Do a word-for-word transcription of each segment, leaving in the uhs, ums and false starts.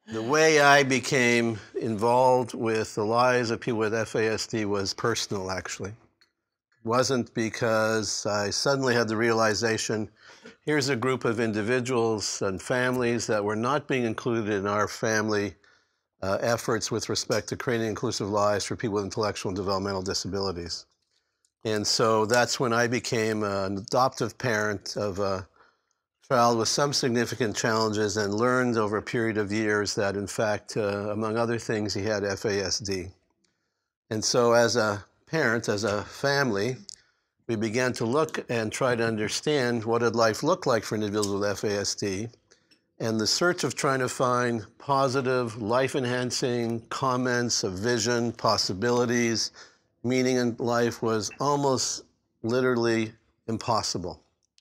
The way I became involved with the lives of people with F A S D was personal, actually. It wasn't because I suddenly had the realization, here's a group of individuals and families that were not being included in our family uh, efforts with respect to creating inclusive lives for people with intellectual and developmental disabilities. And so that's when I became an adoptive parent of a child with some significant challenges and learned over a period of years that, in fact, uh, among other things, he had F A S D. And so as a parent, as a family, we began to look and try to understand what did life look like for individuals with F A S D. And the search of trying to find positive, life-enhancing comments of vision, possibilities, meaning in life was almost literally impossible.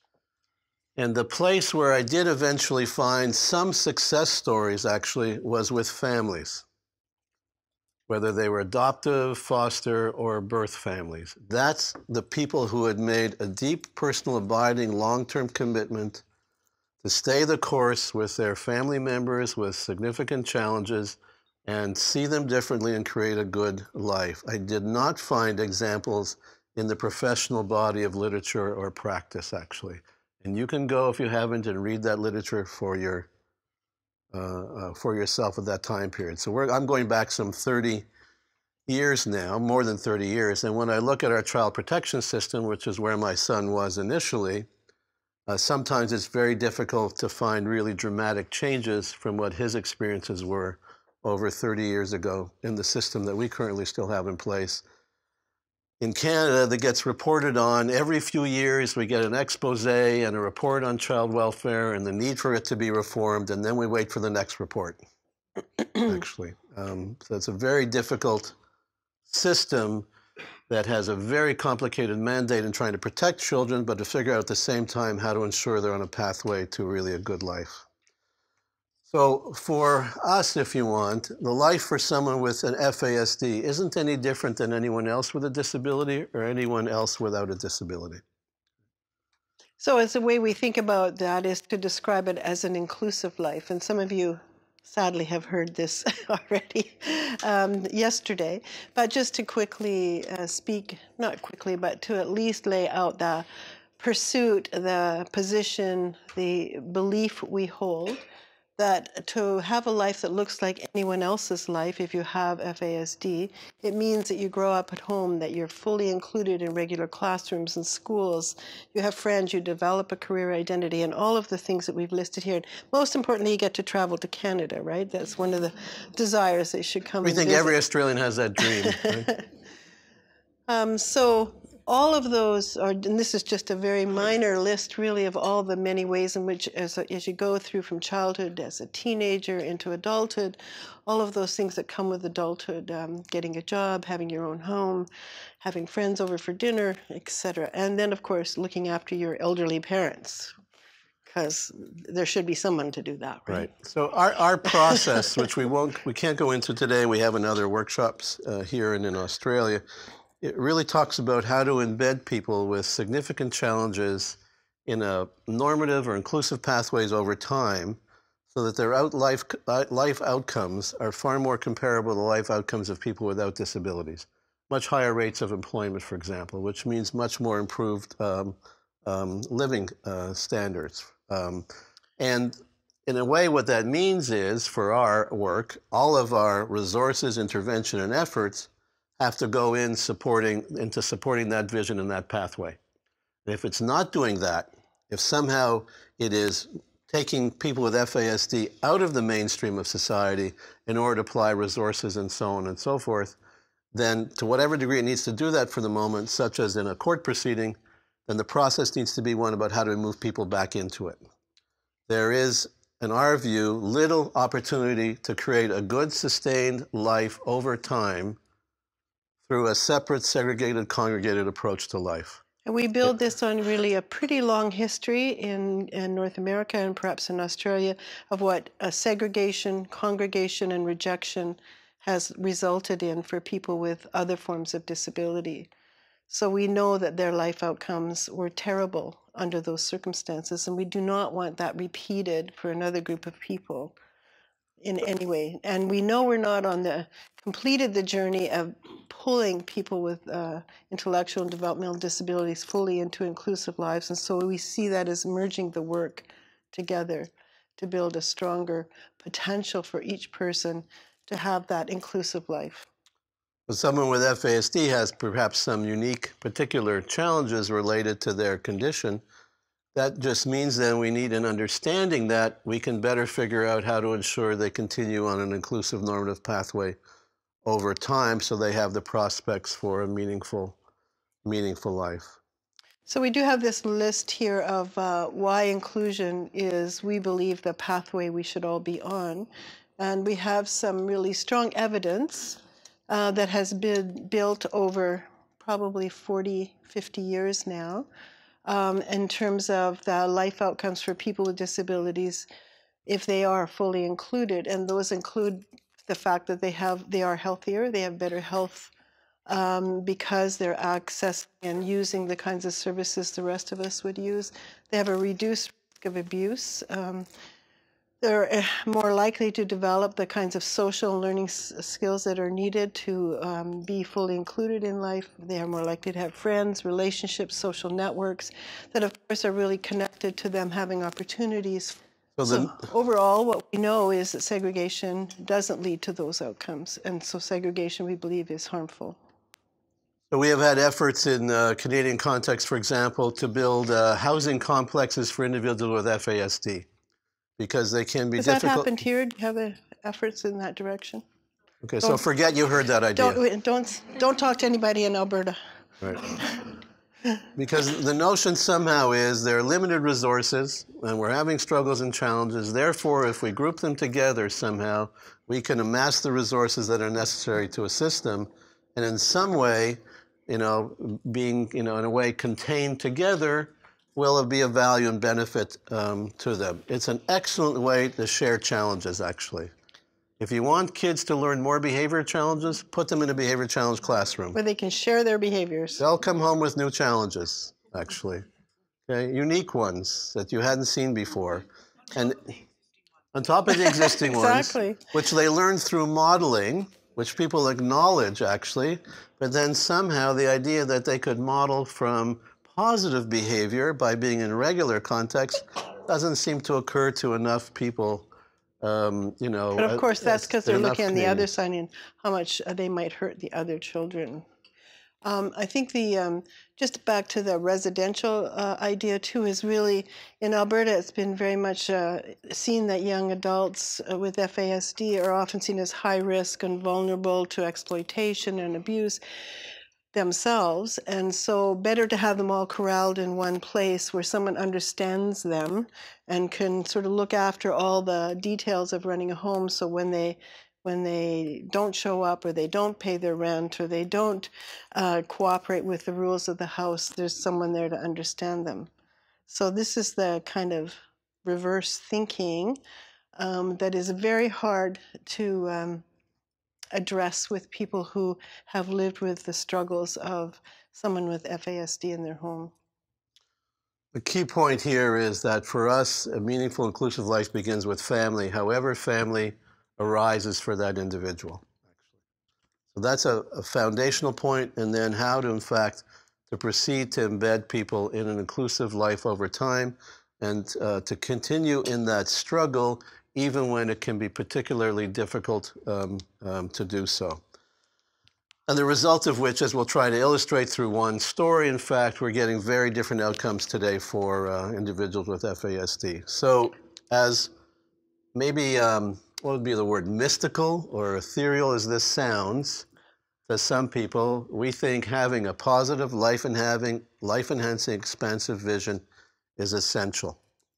And the place where I did eventually find some success stories actually was with families, whether they were adoptive, foster, or birth families. That's the people who had made a deep, personal, abiding, long-term commitment to stay the course with their family members with significant challenges and see them differently and create a good life. I did not find examples in the professional body of literature or practice, actually. And you can go, if you haven't, and read that literature for your uh, uh, for yourself at that time period. So we're, I'm going back some thirty years now, more than thirty years. And when I look at our child protection system, which is where my son was initially, uh, sometimes it's very difficult to find really dramatic changes from what his experiences were over thirty years ago in the system that we currently still have in place. In Canada, that gets reported on every few years. We get an expose and a report on child welfare and the need for it to be reformed, and then we wait for the next report, actually. Um, so it's a very difficult system that has a very complicated mandate in trying to protect children, but to figure out at the same time how to ensure they're on a pathway to really a good life. So for us, if you want, the life for someone with an F A S D isn't any different than anyone else with a disability or anyone else without a disability. So as the way we think about that is to describe it as an inclusive life. And some of you sadly have heard this already um, yesterday. But just to quickly uh, speak, not quickly, but to at least lay out the pursuit, the position, the belief we hold that to have a life that looks like anyone else's life, if you have F A S D, it means that you grow up at home, that you're fully included in regular classrooms and schools, you have friends, you develop a career identity, and all of the things that we've listed here. And most importantly, you get to travel to Canada, right? That's one of the desires that should come We and think visit. every Australian has that dream, right? um, so all of those are, and this is just a very minor list really of all the many ways in which as, a, as you go through from childhood as a teenager into adulthood, all of those things that come with adulthood, um, getting a job, having your own home, having friends over for dinner, et cetera. And then of course, looking after your elderly parents, because there should be someone to do that, right? Right. So our, our process, which we won't, we can't go into today, we have in other workshops uh, here and in Australia, it really talks about how to embed people with significant challenges in a normative or inclusive pathways over time so that their out life, life outcomes are far more comparable to life outcomes of people without disabilities. Much higher rates of employment, for example, which means much more improved um, um, living uh, standards. Um, and in a way, what that means is, for our work, all of our resources, intervention, and efforts have to go in supporting into supporting that vision and that pathway. And if it's not doing that, if somehow it is taking people with F A S D out of the mainstream of society in order to apply resources and so on and so forth, then to whatever degree it needs to do that for the moment, such as in a court proceeding, then the process needs to be one about how to move people back into it. There is, in our view, little opportunity to create a good, sustained life over time through a separate, segregated, congregated approach to life. And we build this on really a pretty long history in, in North America and perhaps in Australia of what a segregation, congregation, and rejection has resulted in for people with other forms of disability. So we know that their life outcomes were terrible under those circumstances, and we do not want that repeated for another group of people. in any way. And we know we're not on the completed the journey of pulling people with uh, intellectual and developmental disabilities fully into inclusive lives. And so we see that as merging the work together to build a stronger potential for each person to have that inclusive life. Well, someone with F A S D has perhaps some unique particular challenges related to their condition. That just means then we need an understanding that we can better figure out how to ensure they continue on an inclusive normative pathway over time so they have the prospects for a meaningful, meaningful life. So we do have this list here of uh, why inclusion is, we believe, the pathway we should all be on. And we have some really strong evidence uh, that has been built over probably forty, fifty years now um, in terms of the life outcomes for people with disabilities if they are fully included. And those include the fact that they have they are healthier, they have better health um, because they're accessing and using the kinds of services the rest of us would use. They have a reduced risk of abuse. Um, they're more likely to develop the kinds of social and learning skills that are needed to um, be fully included in life. They are more likely to have friends, relationships, social networks that, of course, are really connected to them having opportunities. So, so overall, what we know is that segregation doesn't lead to those outcomes. And so segregation, we believe, is harmful. So we have had efforts in uh, Canadian context, for example, to build uh, housing complexes for individuals with F A S D because they can be Has difficult. Has that happened here? Do you have a, efforts in that direction? Okay, don't, so forget you heard that idea. Don't, don't, don't talk to anybody in Alberta. Right. Because the notion somehow is there are limited resources and we're having struggles and challenges. Therefore, if we group them together somehow, we can amass the resources that are necessary to assist them. And in some way, you know, being, you know, in a way contained together will be of value and benefit um, to them. It's an excellent way to share challenges, actually. If you want kids to learn more behavior challenges, put them in a behavior challenge classroom. Where they can share their behaviors. They'll come home with new challenges, actually. Okay, unique ones that you hadn't seen before. And on top of the existing exactly. ones, which they learn through modeling, which people acknowledge, actually, but then somehow the idea that they could model from positive behavior by being in regular context doesn't seem to occur to enough people. Um, you know, but of course, that's because they're looking on the other side and how much uh, they might hurt the other children. Um, I think the, um, just back to the residential uh, idea too, is really, in Alberta, it's been very much uh, seen that young adults uh, with F A S D are often seen as high risk and vulnerable to exploitation and abuse themselves, and so better to have them all corralled in one place where someone understands them and can sort of look after all the details of running a home, so when they when they don't show up or they don't pay their rent or they don't uh, cooperate with the rules of the house, there's someone there to understand them. So this is the kind of reverse thinking um, that is very hard to um, address with people who have lived with the struggles of someone with F A S D in their home. The key point here is that for us, a meaningful, inclusive life begins with family, however family arises for that individual. So that's a, a foundational point, and then how to, in fact, to proceed to embed people in an inclusive life over time and uh, to continue in that struggle even when it can be particularly difficult um, um, to do so. And the result of which, as we'll try to illustrate through one story, in fact, we're getting very different outcomes today for uh, individuals with F A S D. So as maybe, um, what would be the word, mystical or ethereal as this sounds, to some people, we think having a positive life and having life-enhancing, expansive vision is essential.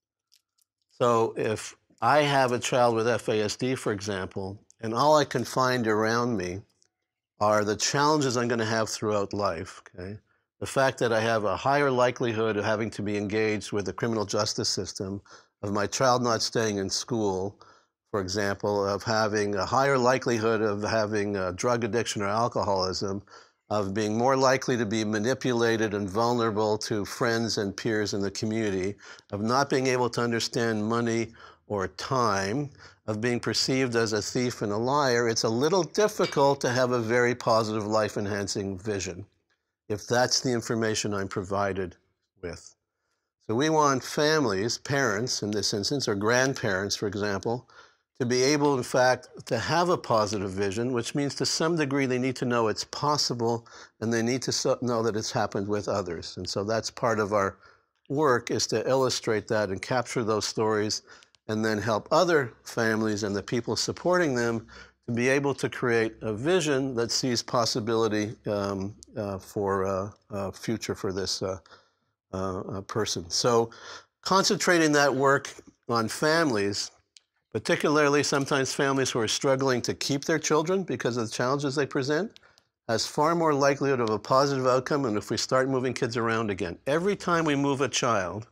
So if I have a child with F A S D, for example, and all I can find around me are the challenges I'm going to have throughout life, okay? The fact that I have a higher likelihood of having to be engaged with the criminal justice system, of my child not staying in school, for example, of having a higher likelihood of having a drug addiction or alcoholism, of being more likely to be manipulated and vulnerable to friends and peers in the community, of not being able to understand money or time of being perceived as a thief and a liar, it's a little difficult to have a very positive life-enhancing vision if that's the information I'm provided with. So we want families, parents in this instance, or grandparents, for example, to be able, in fact, to have a positive vision, which means to some degree they need to know it's possible and they need to know that it's happened with others. And so that's part of our work, is to illustrate that and capture those stories and then help other families and the people supporting them to be able to create a vision that sees possibility um, uh, for a uh, uh, future for this uh, uh, person. So concentrating that work on families, particularly sometimes families who are struggling to keep their children because of the challenges they present, has far more likelihood of a positive outcome than if we start moving kids around again. Every time we move a child,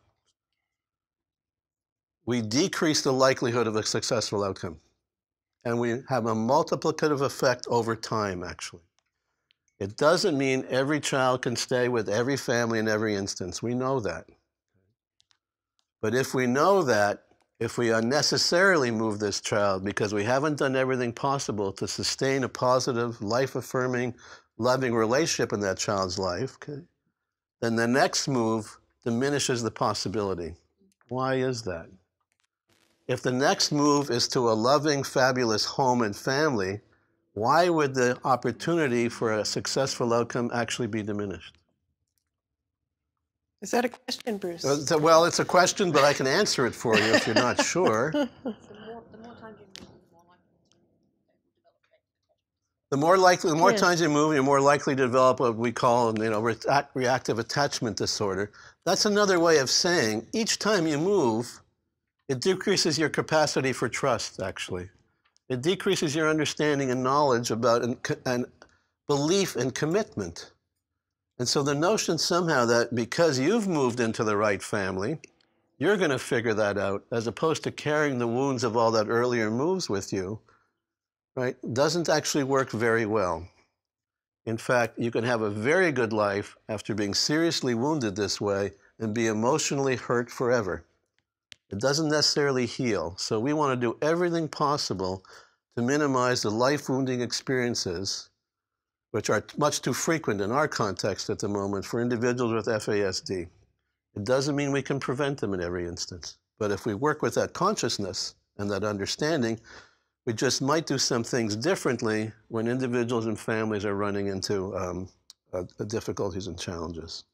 we decrease the likelihood of a successful outcome. And we have a multiplicative effect over time, actually. It doesn't mean every child can stay with every family in every instance. We know that. But if we know that, if we unnecessarily move this child because we haven't done everything possible to sustain a positive, life-affirming, loving relationship in that child's life, okay, then the next move diminishes the possibility. Why is that? If the next move is to a loving, fabulous home and family, why would the opportunity for a successful outcome actually be diminished? Is that a question, Bruce? Uh, well, it's a question, but I can answer it for you if you're not sure. The more likely, the more Yeah. times you move, you're more likely to develop what we call, you know, re reactive attachment disorder. That's another way of saying each time you move, it decreases your capacity for trust, actually. It decreases your understanding and knowledge about and, and belief and commitment. And so the notion somehow that because you've moved into the right family, you're going to figure that out, as opposed to carrying the wounds of all that earlier moves with you, right, doesn't actually work very well. In fact, you can have a very good life after being seriously wounded this way and be emotionally hurt forever. It doesn't necessarily heal. So we want to do everything possible to minimize the life-wounding experiences, which are much too frequent in our context at the moment for individuals with F A S D. It doesn't mean we can prevent them in every instance. But if we work with that consciousness and that understanding, we just might do some things differently when individuals and families are running into um, uh, difficulties and challenges.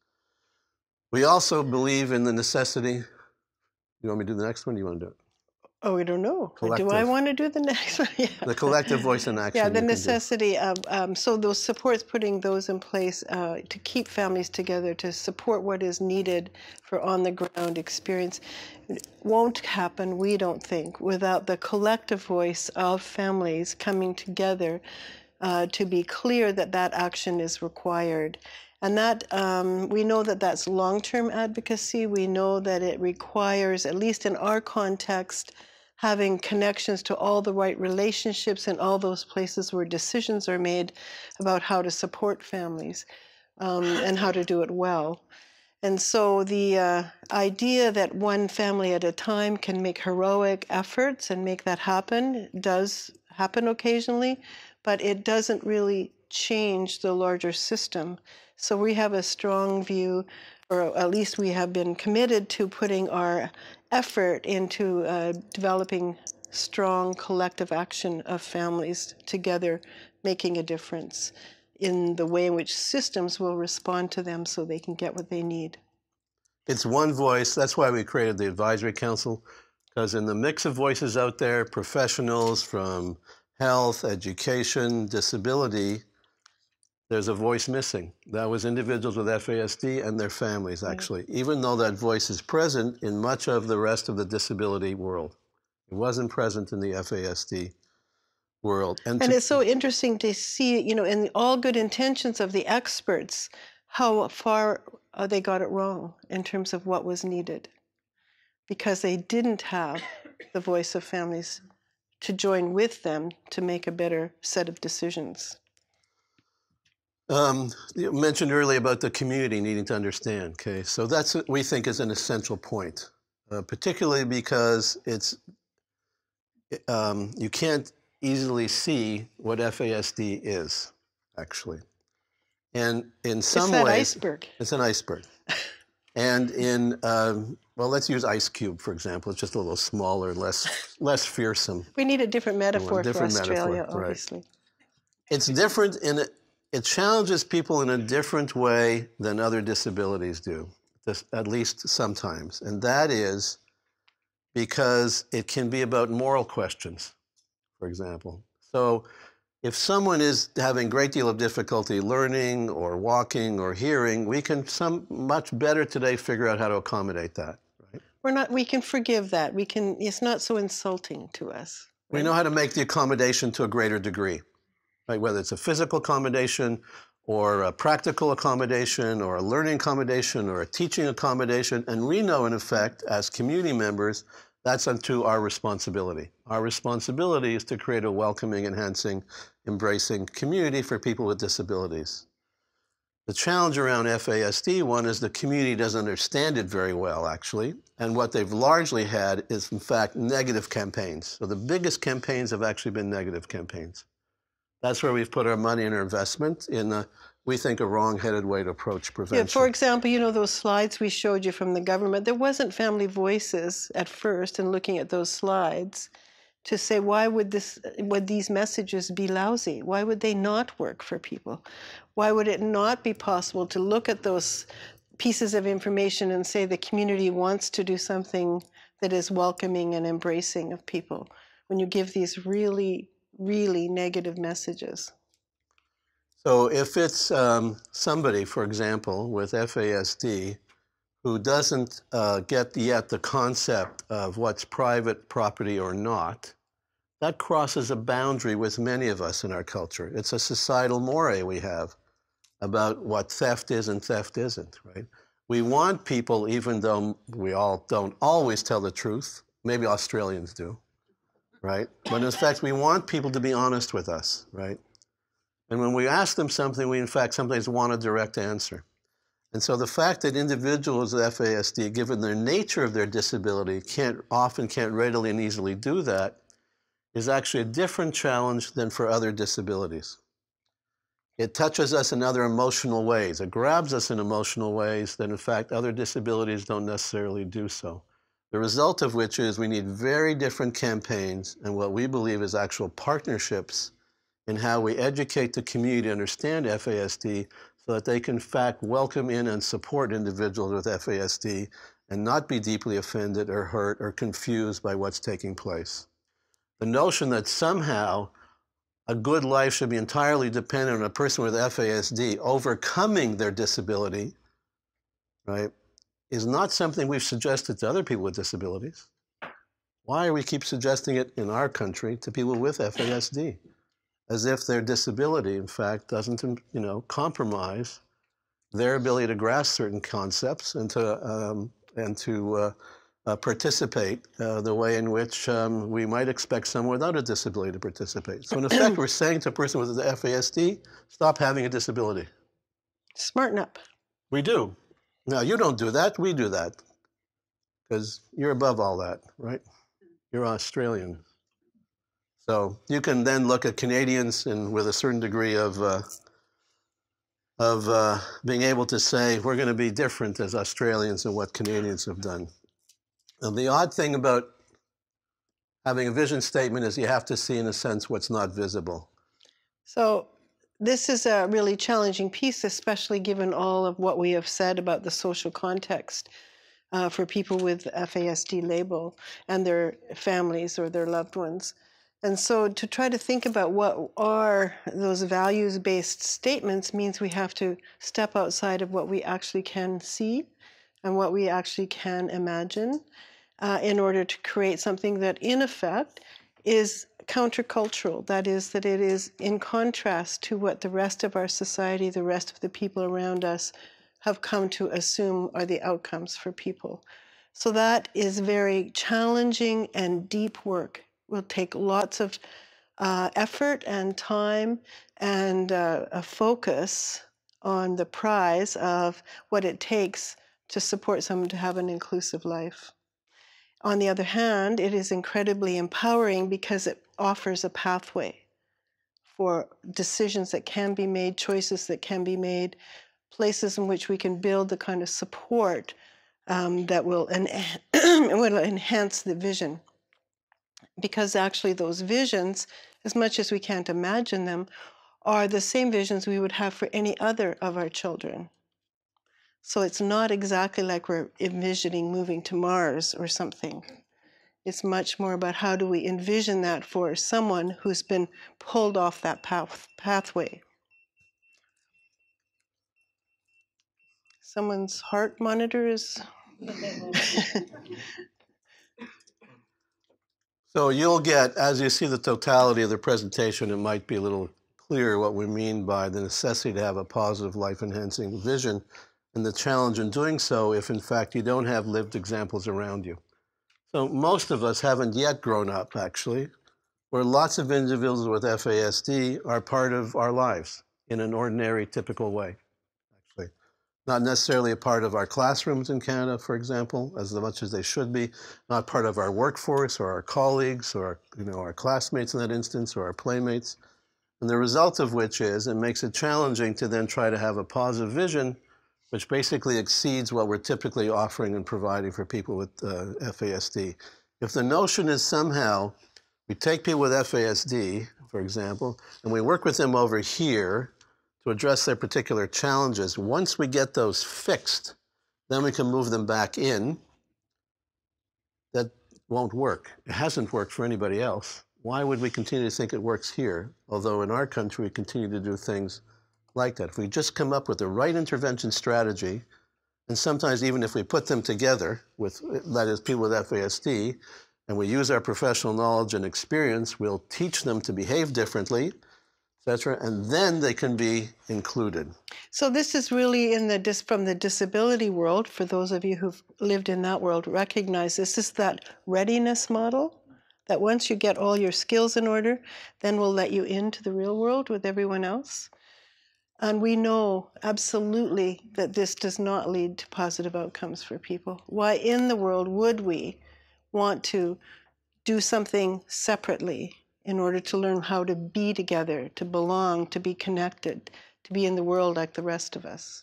We also believe in the necessity. You want me to do the next one? Or do you want to do it? Oh, we don't know. Collective. Do I want to do the next one? Yeah. The collective voice in action. Yeah, the you can do. necessity of, um, so those supports, putting those in place uh, to keep families together, to support what is needed for on-the-ground experience, won't happen, we don't think, without the collective voice of families coming together uh, to be clear that that action is required. And that, um, we know that that's long-term advocacy. We know that it requires, at least in our context, having connections to all the right relationships in all those places where decisions are made about how to support families um, and how to do it well. And so the uh, idea that one family at a time can make heroic efforts and make that happen does happen occasionally, but it doesn't really change the larger system. So we have a strong view, or at least we have been committed to putting our effort into uh, developing strong collective action of families together, making a difference in the way in which systems will respond to them so they can get what they need. It's one voice. That's why we created the Advisory Council, because in the mix of voices out there, professionals from health, education, disability, there's a voice missing. That was individuals with F A S D and their families, actually, right. Even though that voice is present in much of the rest of the disability world. It wasn't present in the F A S D world. And, and it's so interesting to see, you know, in all good intentions of the experts, how far uh, they got it wrong in terms of what was needed, because they didn't have the voice of families to join with them to make a better set of decisions. Um, you mentioned earlier about the community needing to understand, okay? So that's what we think is an essential point, uh, particularly because it's um, you can't easily see what F A S D is, actually. And in some it's that ways, iceberg. It's an iceberg. And in, um, well, let's use Ice Cube, for example. It's just a little smaller, less less fearsome. We need a different metaphor different for Australia, metaphor, right. obviously. It's different in it, it challenges people in a different way than other disabilities do, this, at least sometimes. And that is because it can be about moral questions, for example. So if someone is having a great deal of difficulty learning or walking or hearing, we can some much better today figure out how to accommodate that. Right? We're not. We can forgive that. We can. It's not so insulting to us. Right? We know how to make the accommodation to a greater degree, right? Whether it's a physical accommodation or a practical accommodation or a learning accommodation or a teaching accommodation. And we know, in effect, as community members, that's unto our responsibility. Our responsibility is to create a welcoming, enhancing, embracing community for people with disabilities. The challenge around F A S D, one, is the community doesn't understand it very well, actually. And what they've largely had is, in fact, negative campaigns. So the biggest campaigns have actually been negative campaigns. That's where we've put our money and our investment in, a, we think, a wrong-headed way to approach prevention. Yeah, for example, you know, those slides we showed you from the government, there wasn't family voices at first in looking at those slides to say, why would this, would these messages be lousy? Why would they not work for people? Why would it not be possible to look at those pieces of information and say the community wants to do something that is welcoming and embracing of people when you give these really, really negative messages? So if it's um, somebody, for example, with F A S D who doesn't uh, get yet the concept of what's private property or not, that crosses a boundary with many of us in our culture. It's a societal mores we have about what theft is and theft isn't, right? We want people, even though we all don't always tell the truth, maybe Australians do, right? But in fact, we want people to be honest with us, right? And when we ask them something, we in fact sometimes want a direct answer. And so the fact that individuals with F A S D, given their nature of their disability, can't often can't readily and easily do that, is actually a different challenge than for other disabilities. It touches us in other emotional ways. It grabs us in emotional ways that, in fact, other disabilities don't necessarily do so. The result of which is we need very different campaigns and what we believe is actual partnerships in how we educate the community to understand F A S D so that they can, in fact, welcome in and support individuals with F A S D and not be deeply offended or hurt or confused by what's taking place. The notion that somehow a good life should be entirely dependent on a person with F A S D overcoming their disability, right, is not something we've suggested to other people with disabilities. Why do we keep suggesting it in our country to people with F A S D? As if their disability, in fact, doesn't, you know, compromise their ability to grasp certain concepts and to, um, and to uh, uh, participate uh, the way in which um, we might expect someone without a disability to participate. So in effect, we're saying to a person with F A S D, stop having a disability. Smarten up. We do. Now, you don't do that, we do that. Because you're above all that, right? You're Australian. So you can then look at Canadians and with a certain degree of, uh, of uh, being able to say, we're going to be different as Australians than what Canadians have done. And the odd thing about having a vision statement is you have to see, in a sense, what's not visible. So this is a really challenging piece, especially given all of what we have said about the social context uh, for people with F A S D label and their families or their loved ones. And so to try to think about what are those values-based statements means we have to step outside of what we actually can see and what we actually can imagine uh, in order to create something that, in effect, is countercultural. That is, that it is in contrast to what the rest of our society, the rest of the people around us have come to assume are the outcomes for people. So that is very challenging and deep work. Will take lots of uh, effort and time and uh, a focus on the prize of what it takes to support someone to have an inclusive life. On the other hand, it is incredibly empowering because it offers a pathway for decisions that can be made, choices that can be made, places in which we can build the kind of support um, that will, en- will enhance the vision. Because actually those visions, as much as we can't imagine them, are the same visions we would have for any other of our children. So it's not exactly like we're envisioning moving to Mars or something. It's much more about how do we envision that for someone who's been pulled off that path, pathway. Someone's heart monitor is... So you'll get, as you see the totality of the presentation, it might be a little clear what we mean by the necessity to have a positive life-enhancing vision and the challenge in doing so if, in fact, you don't have lived examples around you. So most of us haven't yet grown up, actually, where lots of individuals with F A S D are part of our lives in an ordinary, typical way, actually. Not necessarily a part of our classrooms in Canada, for example, as much as they should be, not part of our workforce or our colleagues or you know, our classmates in that instance or our playmates. And the result of which is it makes it challenging to then try to have a positive vision which basically exceeds what we're typically offering and providing for people with uh, F A S D. If the notion is somehow we take people with F A S D, for example, and we work with them over here to address their particular challenges, once we get those fixed, then we can move them back in. That won't work. It hasn't worked for anybody else. Why would we continue to think it works here? Although in our country, we continue to do things like that. If we just come up with the right intervention strategy, and sometimes even if we put them together with, that is, people with F A S D, and we use our professional knowledge and experience, we'll teach them to behave differently, et cetera, and then they can be included. So this is really in the dis from the disability world. For those of you who've lived in that world, recognize this is that readiness model, that once you get all your skills in order, then we'll let you into the real world with everyone else. And we know absolutely that this does not lead to positive outcomes for people. Why in the world would we want to do something separately in order to learn how to be together, to belong, to be connected, to be in the world like the rest of us?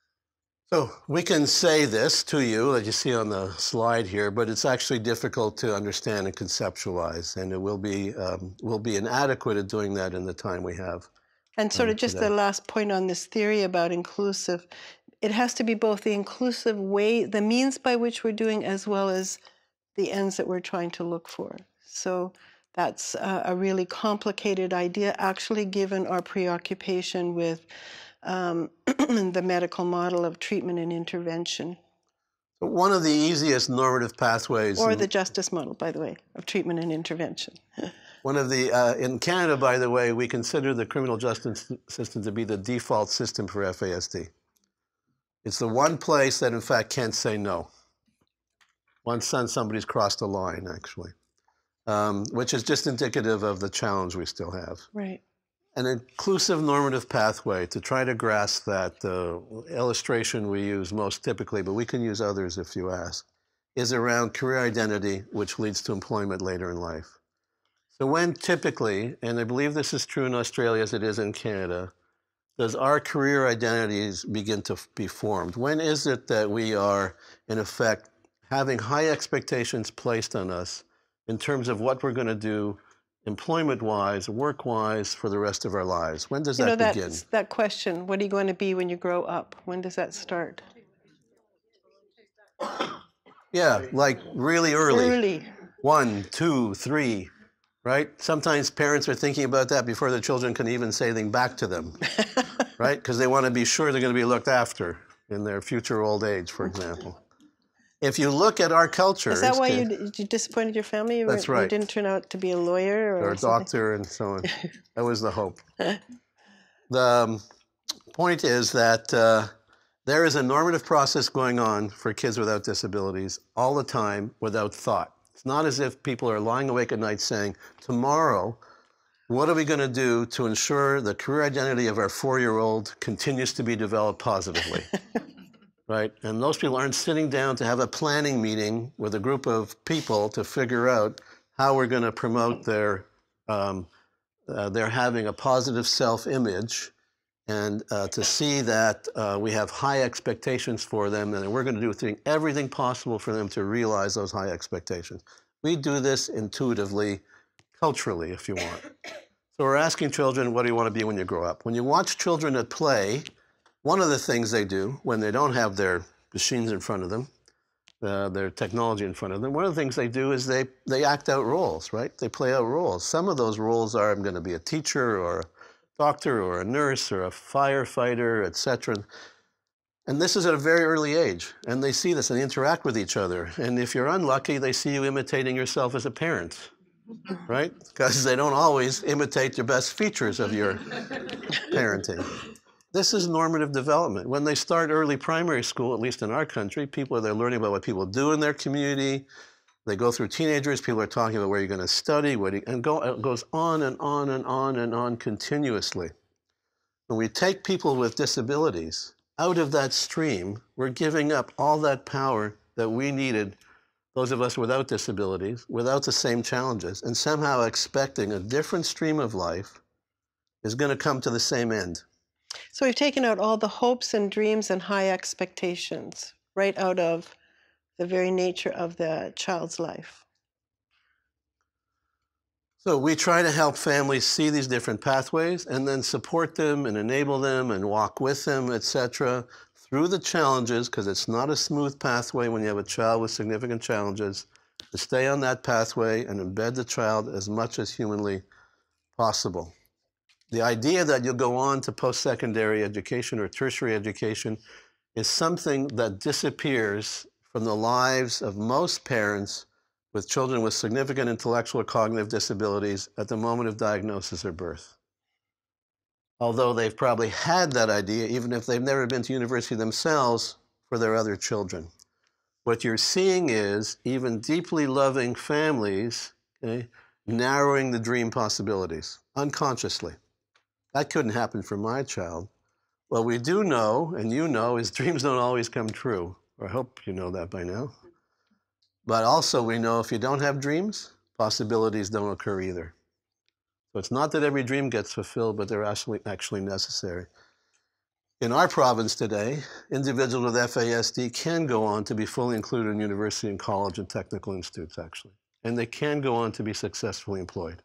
So we can say this to you, that you see on the slide here, but it's actually difficult to understand and conceptualize, and it will be, um, will be inadequate at doing that in the time we have. And sort of just the last point on this theory about inclusive, it has to be both the inclusive way, the means by which we're doing, as well as the ends that we're trying to look for. So that's a, a really complicated idea, actually, given our preoccupation with um, the medical model of treatment and intervention. One of the easiest normative pathways... Or the justice model, by the way, of treatment and intervention. One of the, uh, in Canada, by the way, we consider the criminal justice system to be the default system for F A S D. It's the one place that, in fact, can't say no. Once somebody's crossed a line, actually, um, which is just indicative of the challenge we still have. Right. An inclusive normative pathway to try to grasp that uh, illustration we use most typically, but we can use others if you ask, is around career identity, which leads to employment later in life. So when typically, and I believe this is true in Australia as it is in Canada, does our career identities begin to be formed? When is it that we are, in effect, having high expectations placed on us in terms of what we're going to do employment-wise, work-wise, for the rest of our lives? When does you that know, begin? That, that question, what are you going to be when you grow up? When does that start? Yeah, like really early. Early. One, two, three, right? Sometimes parents are thinking about that before their children can even say anything back to them, right? Because they want to be sure they're going to be looked after in their future old age, for example. If you look at our culture... Is that why you, you disappointed your family? That's you, right. You didn't turn out to be a lawyer? Or, or a something? doctor and so on. That was the hope. The um, point is that uh, there is a normative process going on for kids without disabilities all the time without thought. It's not as if people are lying awake at night saying, tomorrow, what are we going to do to ensure the career identity of our four-year-old continues to be developed positively? right? And those people aren't sitting down to have a planning meeting with a group of people to figure out how we're going to promote their, um, uh, their having a positive self-image, and uh, to see that uh, we have high expectations for them, and we're going to do everything possible for them to realize those high expectations. We do this intuitively, culturally, if you want. So we're asking children, what do you want to be when you grow up? When you watch children at play, one of the things they do when they don't have their machines in front of them, uh, their technology in front of them, one of the things they do is they, they act out roles, right? They play out roles. Some of those roles are, I'm going to be a teacher or a doctor or a nurse or a firefighter, et cetera. And this is at a very early age. And they see this and they interact with each other. And if you're unlucky, they see you imitating yourself as a parent, right? Because they don't always imitate the best features of your parenting. This is normative development. When they start early primary school, at least in our country, people are they're learning about what people do in their community. They go through teenagers, people are talking about where you're going to study, what you, and go, it goes on and on and on and on continuously. When we take people with disabilities out of that stream, we're giving up all that power that we needed, those of us without disabilities, without the same challenges, and somehow expecting a different stream of life is going to come to the same end. So we've taken out all the hopes and dreams and high expectations right out of the very nature of the child's life. So we try to help families see these different pathways and then support them and enable them and walk with them, et cetera, through the challenges, because it's not a smooth pathway when you have a child with significant challenges, to stay on that pathway and embed the child as much as humanly possible. The idea that you'll go on to post-secondary education or tertiary education is something that disappears from the lives of most parents with children with significant intellectual or cognitive disabilities at the moment of diagnosis or birth. Although they've probably had that idea, even if they've never been to university themselves, for their other children. What you're seeing is even deeply loving families, okay, narrowing the dream possibilities unconsciously. That couldn't happen for my child. What we do know, and you know, is dreams don't always come true. Or I hope you know that by now. But also we know if you don't have dreams, possibilities don't occur either. So it's not that every dream gets fulfilled, but they're actually, actually necessary. In our province today, individuals with F A S D can go on to be fully included in university and college and technical institutes, actually. And they can go on to be successfully employed.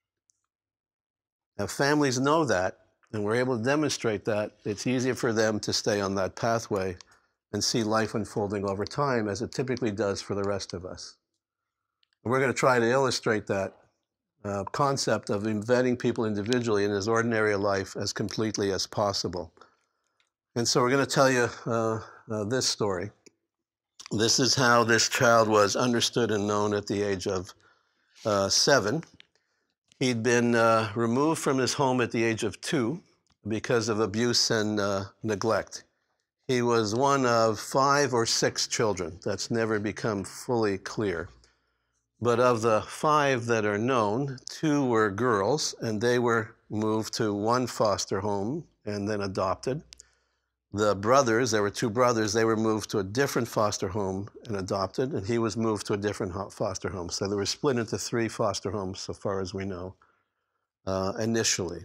Now, families know that, and we're able to demonstrate that, it's easier for them to stay on that pathway and see life unfolding over time, as it typically does for the rest of us. And we're going to try to illustrate that uh, concept of embedding people individually in his ordinary life as completely as possible. And so we're going to tell you uh, uh, this story. This is how this child was understood and known at the age of uh, seven. He'd been uh, removed from his home at the age of two because of abuse and uh, neglect. He was one of five or six children. That's never become fully clear. But of the five that are known, two were girls, and they were moved to one foster home and then adopted. The brothers, there were two brothers, they were moved to a different foster home and adopted, and he was moved to a different foster home. So they were split into three foster homes, so far as we know, uh, initially.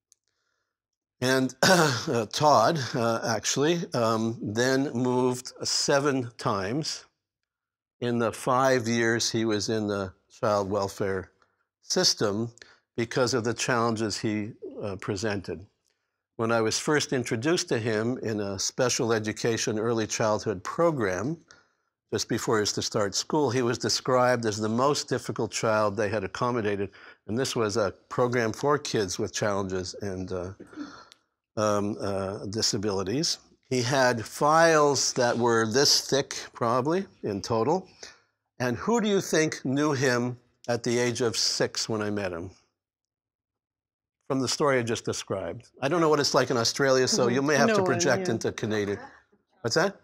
And uh, Todd, uh, actually, um, then moved seven times in the five years he was in the child welfare system because of the challenges he uh, presented. When I was first introduced to him in a special education early childhood program, just before he was to start school, he was described as the most difficult child they had accommodated. And this was a program for kids with challenges and uh, um, uh, disabilities. He had files that were this thick, probably, in total. And who do you think knew him at the age of six when I met him? From the story I just described. I don't know what it's like in Australia, so mm-hmm. you may have no to project one, yeah. into Canadian. What's that?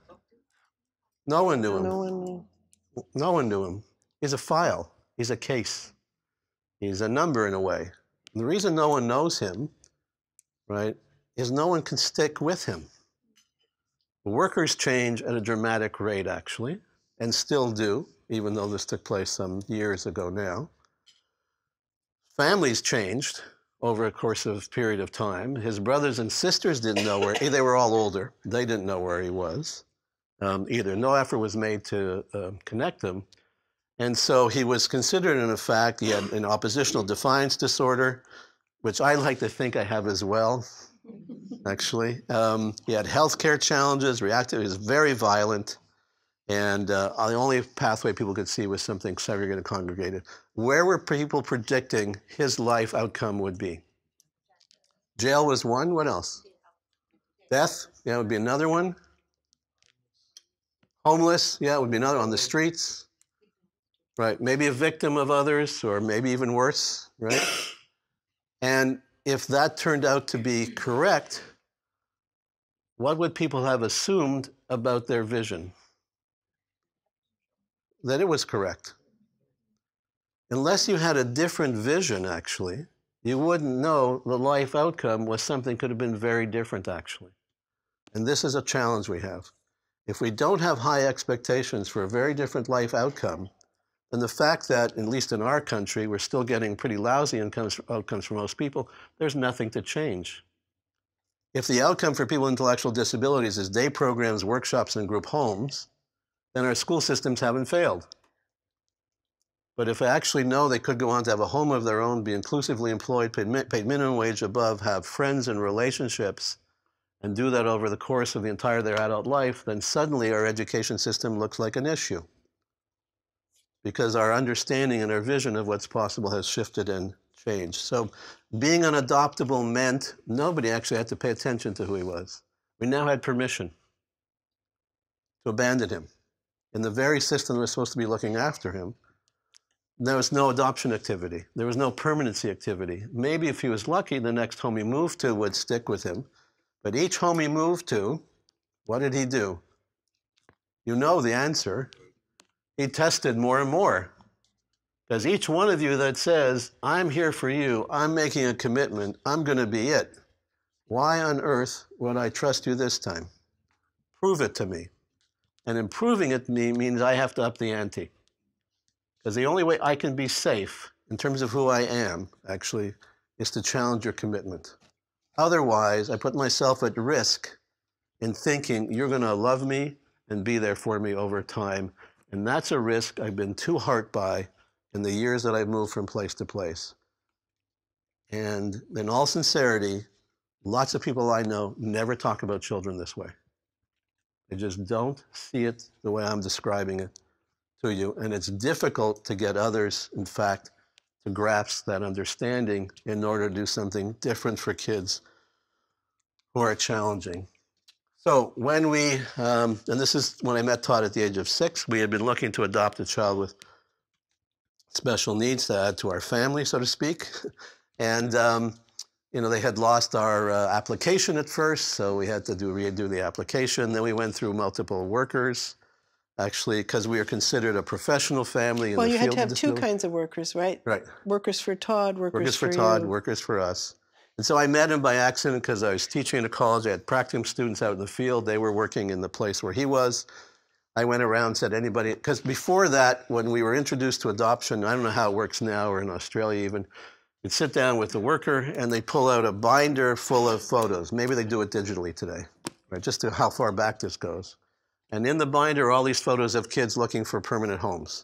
No one knew him. No one knew. No one knew him. He's a file. He's a case. He's a number in a way. And the reason no one knows him, right, is no one can stick with him. Workers change at a dramatic rate, actually, and still do, even though this took place some years ago now. Families changed over a course of a period of time. His brothers and sisters didn't know where, they were all older. They didn't know where he was um, either. No effort was made to uh, connect them. And so he was considered, in fact, he had an oppositional defiance disorder, which I like to think I have as well, actually. Um, he had healthcare challenges, reactive, he was very violent. And uh, the only pathway people could see was something segregated, congregated. Where were people predicting his life outcome would be? Jail was one. What else? Death. Yeah, it would be another one. Homeless. Yeah, it would be another. On the streets. Right. Maybe a victim of others, or maybe even worse. Right. And if that turned out to be correct, what would people have assumed about their vision? That it was correct. Unless you had a different vision, actually, you wouldn't know the life outcome was something could have been very different, actually. And this is a challenge we have. If we don't have high expectations for a very different life outcome, then the fact that, at least in our country, we're still getting pretty lousy incomes, outcomes for most people, there's nothing to change. If the outcome for people with intellectual disabilities is day programs, workshops, and group homes, then our school systems haven't failed. But if they actually know they could go on to have a home of their own, be inclusively employed, paid, paid minimum wage above, have friends and relationships, and do that over the course of the entire of their adult life, then suddenly our education system looks like an issue. Because our understanding and our vision of what's possible has shifted and changed. So being unadoptable meant nobody actually had to pay attention to who he was. We now had permission to abandon him. In the very system that was supposed to be looking after him, there was no adoption activity. There was no permanency activity. Maybe if he was lucky, the next home he moved to would stick with him. But each home he moved to, what did he do? You know the answer. He tested more and more. Because each one of you that says, I'm here for you, I'm making a commitment, I'm going to be it. Why on earth would I trust you this time? Prove it to me. And improving it to me means I have to up the ante. Because the only way I can be safe in terms of who I am, actually, is to challenge your commitment. Otherwise, I put myself at risk in thinking you're going to love me and be there for me over time. And that's a risk I've been too hurt by in the years that I've moved from place to place. And in all sincerity, lots of people I know never talk about children this way. They just don't see it the way I'm describing it to you. And it's difficult to get others, in fact, to grasp that understanding in order to do something different for kids who are challenging. So when we, um, and this is when I met Todd at the age of six, we had been looking to adopt a child with special needs to add to our family, so to speak. And, um, you know, they had lost our uh, application at first, so we had to do redo the application. Then we went through multiple workers, actually, because we are considered a professional family in well, the you field had to have of two disability. kinds of workers, right? Right. Workers for Todd, workers, Workers for, for Todd, you. workers for us. And so I met him by accident because I was teaching at a college. I had practicum students out in the field. They were working in the place where he was. I went around and said, anybody, because before that, when we were introduced to adoption, I don't know how it works now or in Australia even, you'd sit down with the worker and they pull out a binder full of photos. Maybe they do it digitally today, right? Just to how far back this goes. And in the binder are all these photos of kids looking for permanent homes.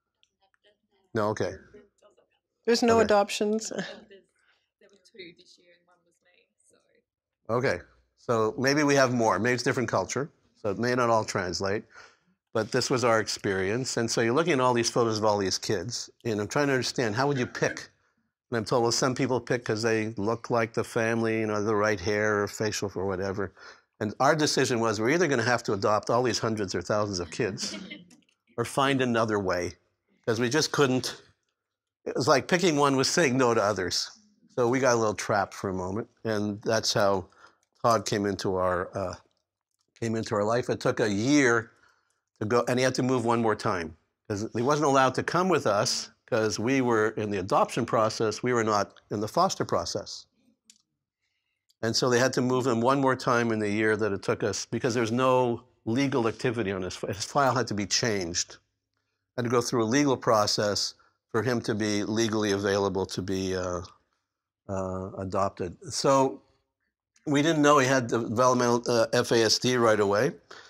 No, okay. There's no Okay. adoptions. There were two this year and one was me. So Okay, so maybe we have more. Maybe it's different culture, so it may not all translate. But this was our experience. And so you're looking at all these photos of all these kids, and I'm trying to understand, how would you pick? And I'm told, well, some people pick because they look like the family, you know, the right hair or facial or whatever. And our decision was, we're either going to have to adopt all these hundreds or thousands of kids or find another way, because we just couldn't. It was like picking one was saying no to others. So we got a little trapped for a moment, and that's how Todd came into our uh, came into our life. It took a year to go, and he had to move one more time because he wasn't allowed to come with us because we were in the adoption process. We were not in the foster process. And so they had to move him one more time in the year that it took us, because there's no legal activity on his file. His file had to be changed. Had to go through a legal process for him to be legally available to be uh, uh, adopted. So we didn't know he had developmental uh, F A S D right away.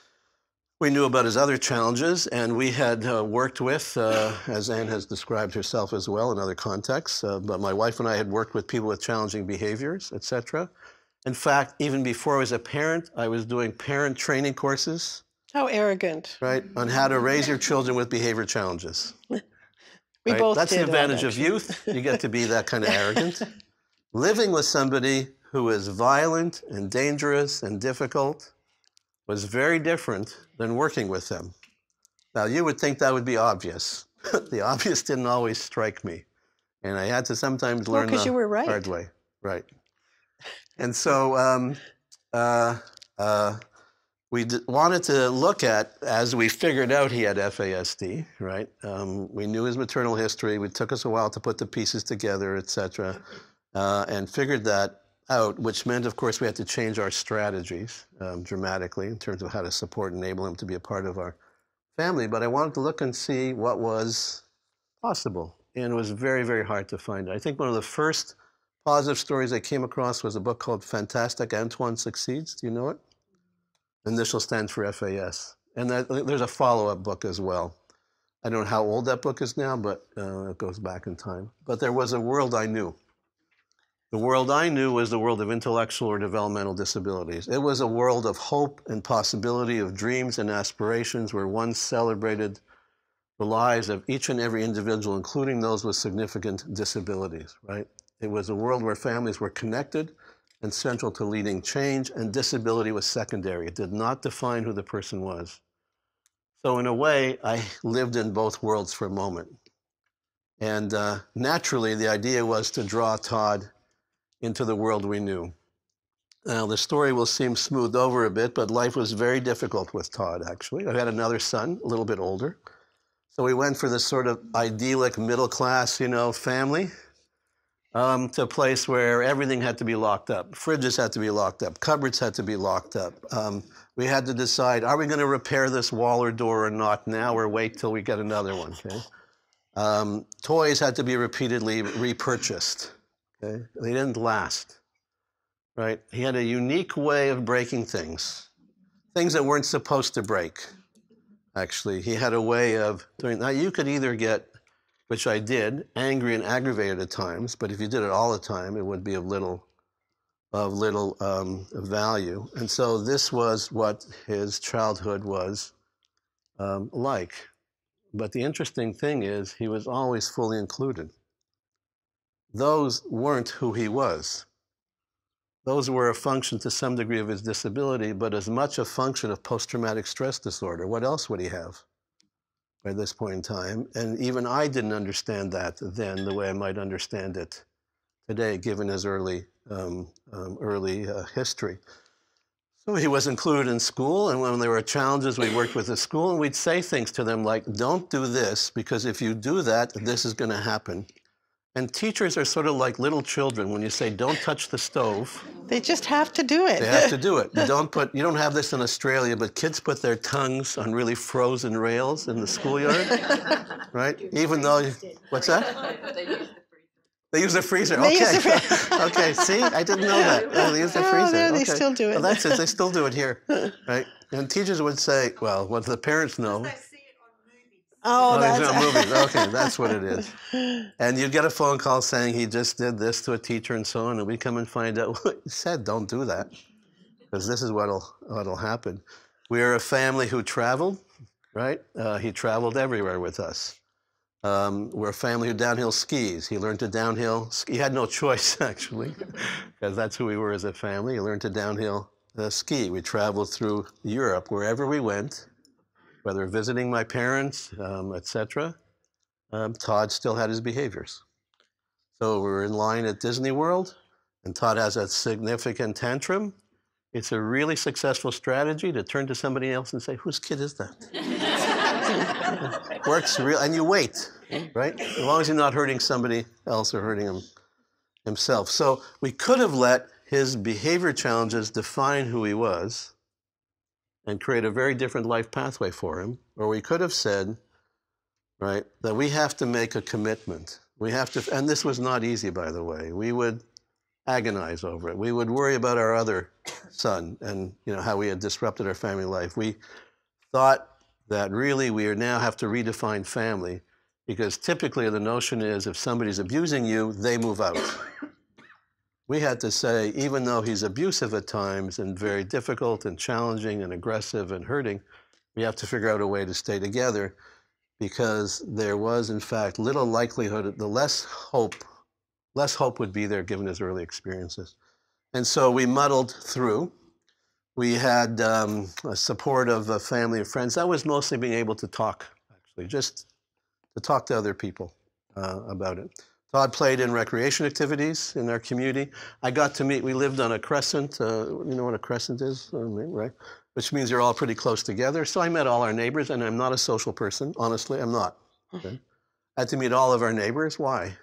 We knew about his other challenges, and we had uh, worked with, uh, as Anne has described herself as well in other contexts, uh, but my wife and I had worked with people with challenging behaviors, et cetera. In fact, even before I was a parent, I was doing parent training courses. How arrogant. Right, on how to raise your children with behavior challenges. We right? both That's did the advantage that, of youth. You get to be that kind of arrogant. Living with somebody who is violent and dangerous and difficult was very different than working with them. Now, you would think that would be obvious. The obvious didn't always strike me. And I had to sometimes learn well, the you were right. hard way. Right. And so um, uh, uh, we d wanted to look at, as we figured out he had F A S D, right? Um, we knew his maternal history. It took us a while to put the pieces together, et cetera, uh, and figured that out, which meant, of course, we had to change our strategies um, dramatically in terms of how to support and enable him to be a part of our family. But I wanted to look and see what was possible. And it was very, very hard to find. I think one of the first positive stories I came across was a book called Fantastic Antoine Succeeds. Do you know it? Initial stands for F A S. And that, there's a follow-up book as well. I don't know how old that book is now, but uh, it goes back in time. But there was a world I knew. The world I knew was the world of intellectual or developmental disabilities. It was a world of hope and possibility, of dreams and aspirations, where one celebrated the lives of each and every individual, including those with significant disabilities, right? It was a world where families were connected and central to leading change, and disability was secondary. It did not define who the person was. So in a way, I lived in both worlds for a moment. And uh, naturally, the idea was to draw Todd into the world we knew. Now, the story will seem smoothed over a bit, but life was very difficult with Todd, actually. I had another son, a little bit older. So we went for this sort of idyllic middle-class, you know, family um, to a place where everything had to be locked up. Fridges had to be locked up. Cupboards had to be locked up. Um, we had to decide, are we going to repair this wall or door or not now, or wait till we get another one, okay? Um, toys had to be repeatedly repurchased. Okay? They didn't last, right? He had a unique way of breaking things, things that weren't supposed to break, actually. He had a way of doing, now you could either get, which I did, angry and aggravated at times, but if you did it all the time, it would be of little, of little um, value. And so this was what his childhood was um, like. But the interesting thing is, he was always fully included. Those weren't who he was. Those were a function to some degree of his disability, but as much a function of post-traumatic stress disorder. What else would he have by this point in time? And even I didn't understand that then the way I might understand it today, given his early, um, um, early uh, history. So he was included in school, and when there were challenges, we worked with the school, and we'd say things to them like, don't do this, because if you do that, this is going to happen. And teachers are sort of like little children. When you say, don't touch the stove, they just have to do it. They have to do it. You don't put, you don't have this in Australia, but kids put their tongues on really frozen rails in the schoolyard, right? Even though, you, what's that? They use the freezer. They Okay. use the freezer. Okay, see? I didn't know that. Oh, they use the Oh, freezer. there they Okay. still do it. Well, that's it. They still do it here, right? And teachers would say, well, what the parents know. Oh, Oh, that's there's no movies. Okay, that's what it is. And you'd get a phone call saying he just did this to a teacher and so on, and we come and find out, well, he said don't do that, because this is what'll, what'll happen. We are a family who traveled, right? Uh, he traveled everywhere with us. Um, we're a family who downhill skis. He learned to downhill ski. He had no choice, actually, because that's who we were as a family. He learned to downhill uh, ski. We traveled through Europe, wherever we went, whether visiting my parents, um, et cetera. Um, Todd still had his behaviors. So we were in line at Disney World, and Todd has a significant tantrum. It's a really successful strategy to turn to somebody else and say, whose kid is that? Works real, and you wait, right? As long as you're not hurting somebody else or hurting him himself. So we could have let his behavior challenges define who he was and create a very different life pathway for him. Or we could have said, right, that we have to make a commitment. We have to, and this was not easy, by the way. We would agonize over it. We would worry about our other son and, you know, how we had disrupted our family life. We thought that really we now have to redefine family, because typically the notion is if somebody's abusing you, they move out. We had to say, even though he's abusive at times and very difficult and challenging and aggressive and hurting, we have to figure out a way to stay together, because there was, in fact, little likelihood, the less hope, less hope would be there given his early experiences. And so we muddled through. We had um, a support of a family and friends. That was mostly being able to talk, actually, just to talk to other people uh, about it. Todd played in recreation activities in our community. I got to meet, we lived on a crescent, uh, you know what a crescent is, right? Which means you're all pretty close together. So I met all our neighbors, and I'm not a social person, honestly, I'm not. Okay? I had to meet all of our neighbors, why?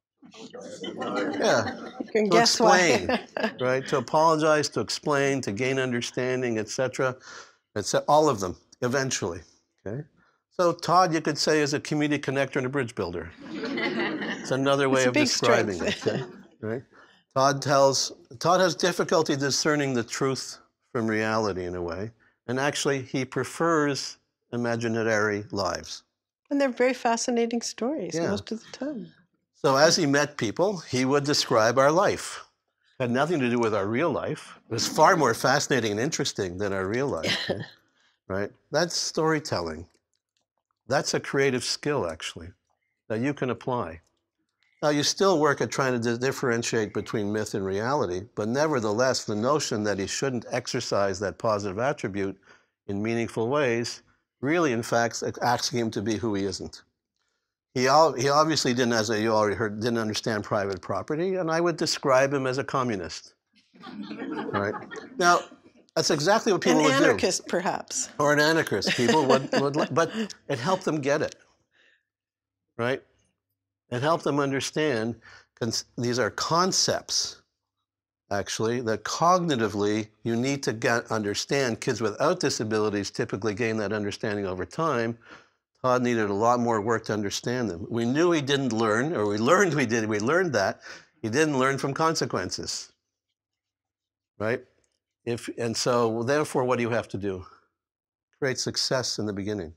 Yeah, You can to guess explain, why. right? To apologize, to explain, to gain understanding, et cetera. It's all of them, eventually, okay? So Todd, you could say, is a community connector and a bridge builder. It's another way It's a of big describing strength. it, okay? Right? Todd tells, Todd has difficulty discerning the truth from reality in a way, and actually he prefers imaginary lives. And they're very fascinating stories Yeah. most of the time. So as he met people, he would describe our life. It had nothing to do with our real life. It was far more fascinating and interesting than our real life, okay? Right? That's storytelling. That's a creative skill, actually, that you can apply. Now, you still work at trying to differentiate between myth and reality, but nevertheless, the notion that he shouldn't exercise that positive attribute in meaningful ways really, in fact, asking him to be who he isn't. He, al he obviously didn't, as you already heard, didn't understand private property, and I would describe him as a communist. Right? Now, that's exactly what people An would anarchist, do. perhaps. Or an anarchist. People would, would, but it helped them get it. Right? It helped them understand these are concepts, actually, that cognitively you need to get, understand. Kids without disabilities typically gain that understanding over time. Todd needed a lot more work to understand them. We knew he didn't learn, or we learned we did, we learned that. He didn't learn from consequences, right? If, and so, therefore, what do you have to do? Create success in the beginning.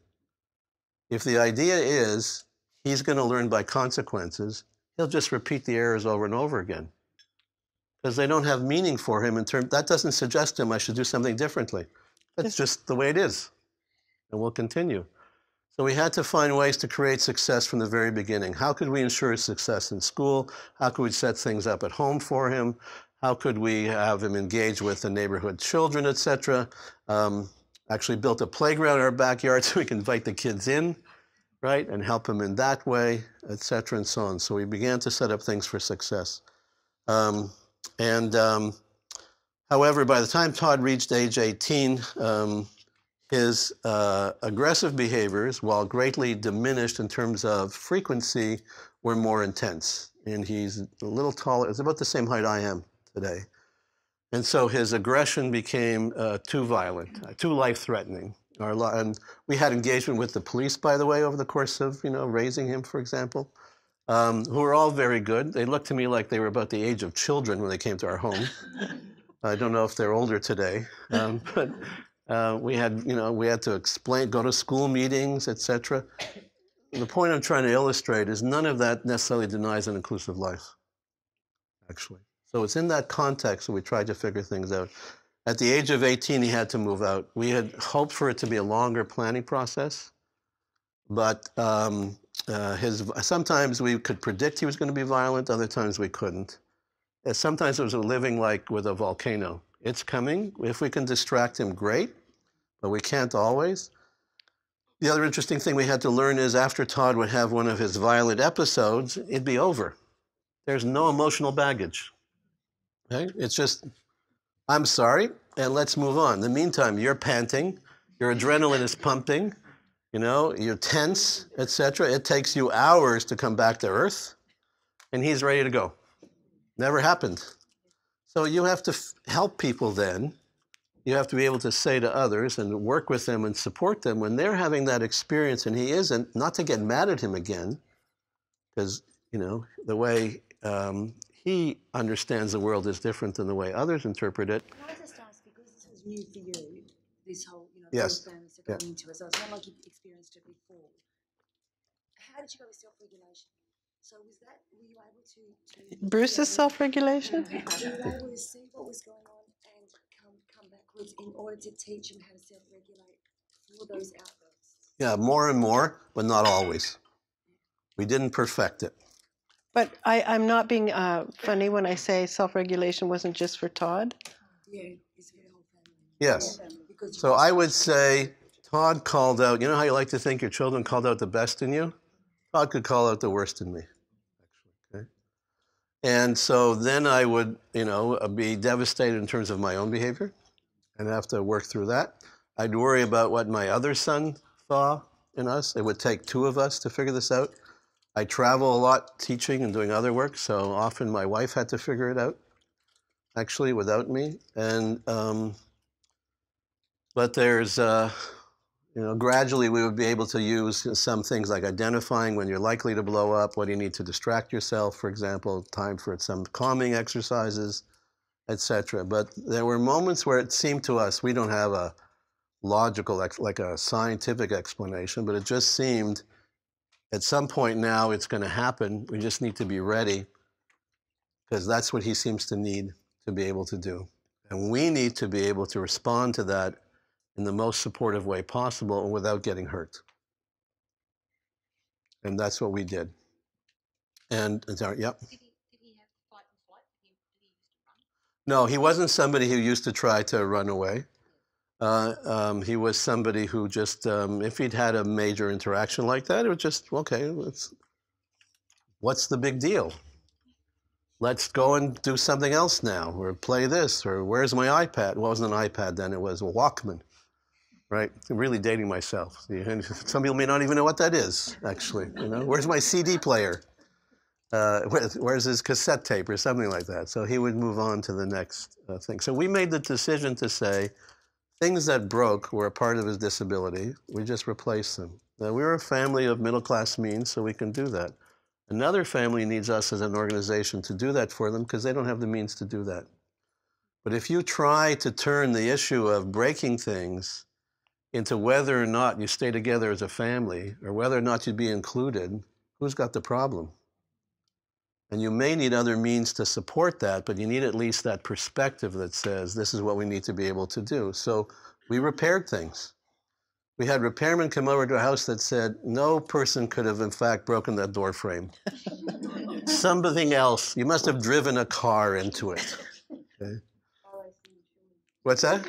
If the idea is he's going to learn by consequences, he'll just repeat the errors over and over again, because they don't have meaning for him in terms, that doesn't suggest to him I should do something differently. That's just the way it is, and we'll continue. So we had to find ways to create success from the very beginning. How could we ensure his success in school? How could we set things up at home for him? How could we have him engage with the neighborhood children, et cetera? Um, actually built a playground in our backyard so we can invite the kids in, right, and help him in that way, et cetera, and so on. So we began to set up things for success. Um, and um, however, by the time Todd reached age eighteen, um, his uh, aggressive behaviors, while greatly diminished in terms of frequency, were more intense. And he's a little taller, it's about the same height I am today. And so his aggression became uh, too violent, uh, too life-threatening. Our li and we had engagement with the police, by the way, over the course of, you know, raising him, for example, um, who were all very good. They looked to me like they were about the age of children when they came to our home. I don't know if they're older today, um, but uh, we had, you know, we had to explain, go to school meetings, et cetera. The point I'm trying to illustrate is none of that necessarily denies an inclusive life, actually. So it's in that context that we tried to figure things out. At the age of eighteen, he had to move out. We had hoped for it to be a longer planning process, but um, uh, his, sometimes we could predict he was going to be violent, other times we couldn't. And sometimes it was living like with a volcano. It's coming. If we can distract him, great, but we can't always. The other interesting thing we had to learn is after Todd would have one of his violent episodes, it'd be over. There's no emotional baggage. Okay? It's just, I'm sorry, and let's move on. In the meantime, you're panting, your adrenaline is pumping, you know, you're tense, et cetera. It takes you hours to come back to earth, and he's ready to go. Never happened. So you have to f- help people then. You have to be able to say to others and work with them and support them when they're having that experience and he isn't, not to get mad at him again, because, you know, the way um, he understands the world is different than the way others interpret it. Can I just ask, because this was new for you, this whole, you know, Yes. both families are Yeah. going into it, so it's not like you've experienced it before. How did you go with self-regulation? So was that, were you able to... to Bruce's self-regulation? Were you able to see what was going on and come, come backwards in order to teach him how to self-regulate for those outbursts? Yeah, more and more, but not always. We didn't perfect it. But I, I'm not being uh, funny when I say self-regulation wasn't just for Todd. Yeah, it's for the whole family. Yes. Because So I would say Todd called out, you know how you like to think your children called out the best in you? Todd could call out the worst in me, actually. Okay? And so then I would, you know, be devastated in terms of my own behavior and have to work through that. I'd worry about what my other son saw in us. It would take two of us to figure this out. I travel a lot teaching and doing other work, so often my wife had to figure it out, actually, without me. And um, but there's, uh, you know, gradually we would be able to use some things like identifying when you're likely to blow up, what do you need to distract yourself, for example, time for some calming exercises, et cetera. But there were moments where it seemed to us we don't have a logical, like a scientific explanation, but it just seemed at some point now it's going to happen. We just need to be ready because that's what he seems to need to be able to do. And we need to be able to respond to that in the most supportive way possible and without getting hurt. And that's what we did. And, and sorry, yep. Did he, did he have fight and flight? Did he, did he used to run? No, he wasn't somebody who used to try to run away. Uh, um, he was somebody who just, um, if he'd had a major interaction like that, it was just, okay, it's, what's the big deal? Let's go and do something else now, or play this, or where's my iPad? Well, it wasn't an iPad then, it was a Walkman, right? I'm really dating myself. Some people may not even know what that is, actually. You know, where's my C D player? Uh, where, where's his cassette tape, or something like that? So he would move on to the next uh, thing. So we made the decision to say, things that broke were a part of his disability. We just replaced them. Now, we're a family of middle-class means, so we can do that. Another family needs us as an organization to do that for them because they don't have the means to do that. But if you try to turn the issue of breaking things into whether or not you stay together as a family or whether or not you'd be included, who's got the problem? And you may need other means to support that, but you need at least that perspective that says this is what we need to be able to do. So we repaired things. We had repairmen come over to a house that said no person could have in fact broken that door frame. Something else. You must have driven a car into it. Okay. What's that?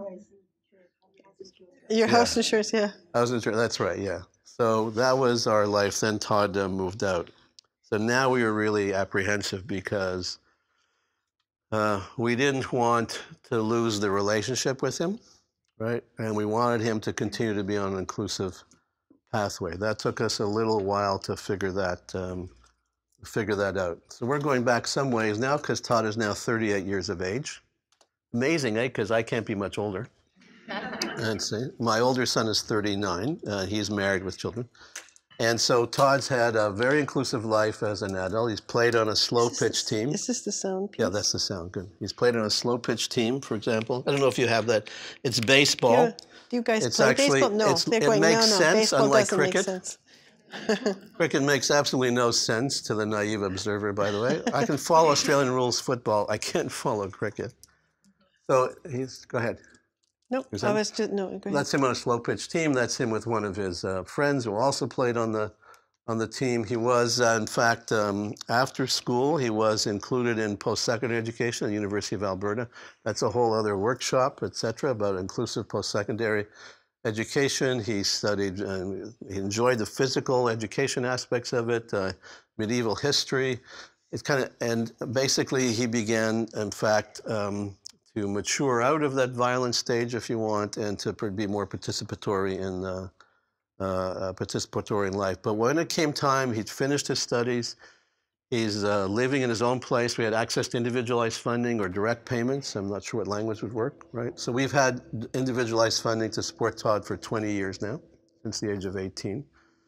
Your Yeah. house insurance, yeah. House insurance, that's right, yeah. So that was our life. Then Todd uh, moved out. So now we were really apprehensive because uh, we didn't want to lose the relationship with him, right? And we wanted him to continue to be on an inclusive pathway. That took us a little while to figure that, um, figure that out. So we're going back some ways now because Todd is now thirty-eight years of age. Amazing, eh? Because I can't be much older. And see, my older son is thirty-nine. Uh, he's married with children. And so Todd's had a very inclusive life as an adult. He's played on a slow pitch team. Is this the sound piece? Yeah, that's the sound. Good. He's played on a slow pitch team, for example. I don't know if you have that. It's baseball. Yeah. Do you guys It's play actually- baseball? No, it's- they're it going, makes no, no, sense, baseball unlike doesn't cricket. make sense. Cricket makes absolutely no sense to the naive observer, by the way. I can follow Australian rules football. I can't follow cricket. So he's, go ahead. Nope, Is I that- was just, no, go ahead. That's him on a slow pitch team. That's him with one of his uh, friends who also played on the on the team. He was, uh, in fact, um, after school, he was included in post-secondary education at the University of Alberta. That's a whole other workshop, et cetera, about inclusive post-secondary education. He studied, uh, he enjoyed the physical education aspects of it, uh, medieval history. It's kind of, and basically he began, in fact, um, to mature out of that violent stage, if you want, and to be more participatory in uh, uh, participatory in life. But when it came time, he'd finished his studies. He's uh, living in his own place. We had access to individualized funding or direct payments. I'm not sure what language would work, right? So we've had individualized funding to support Todd for twenty years now, since the age of eighteen.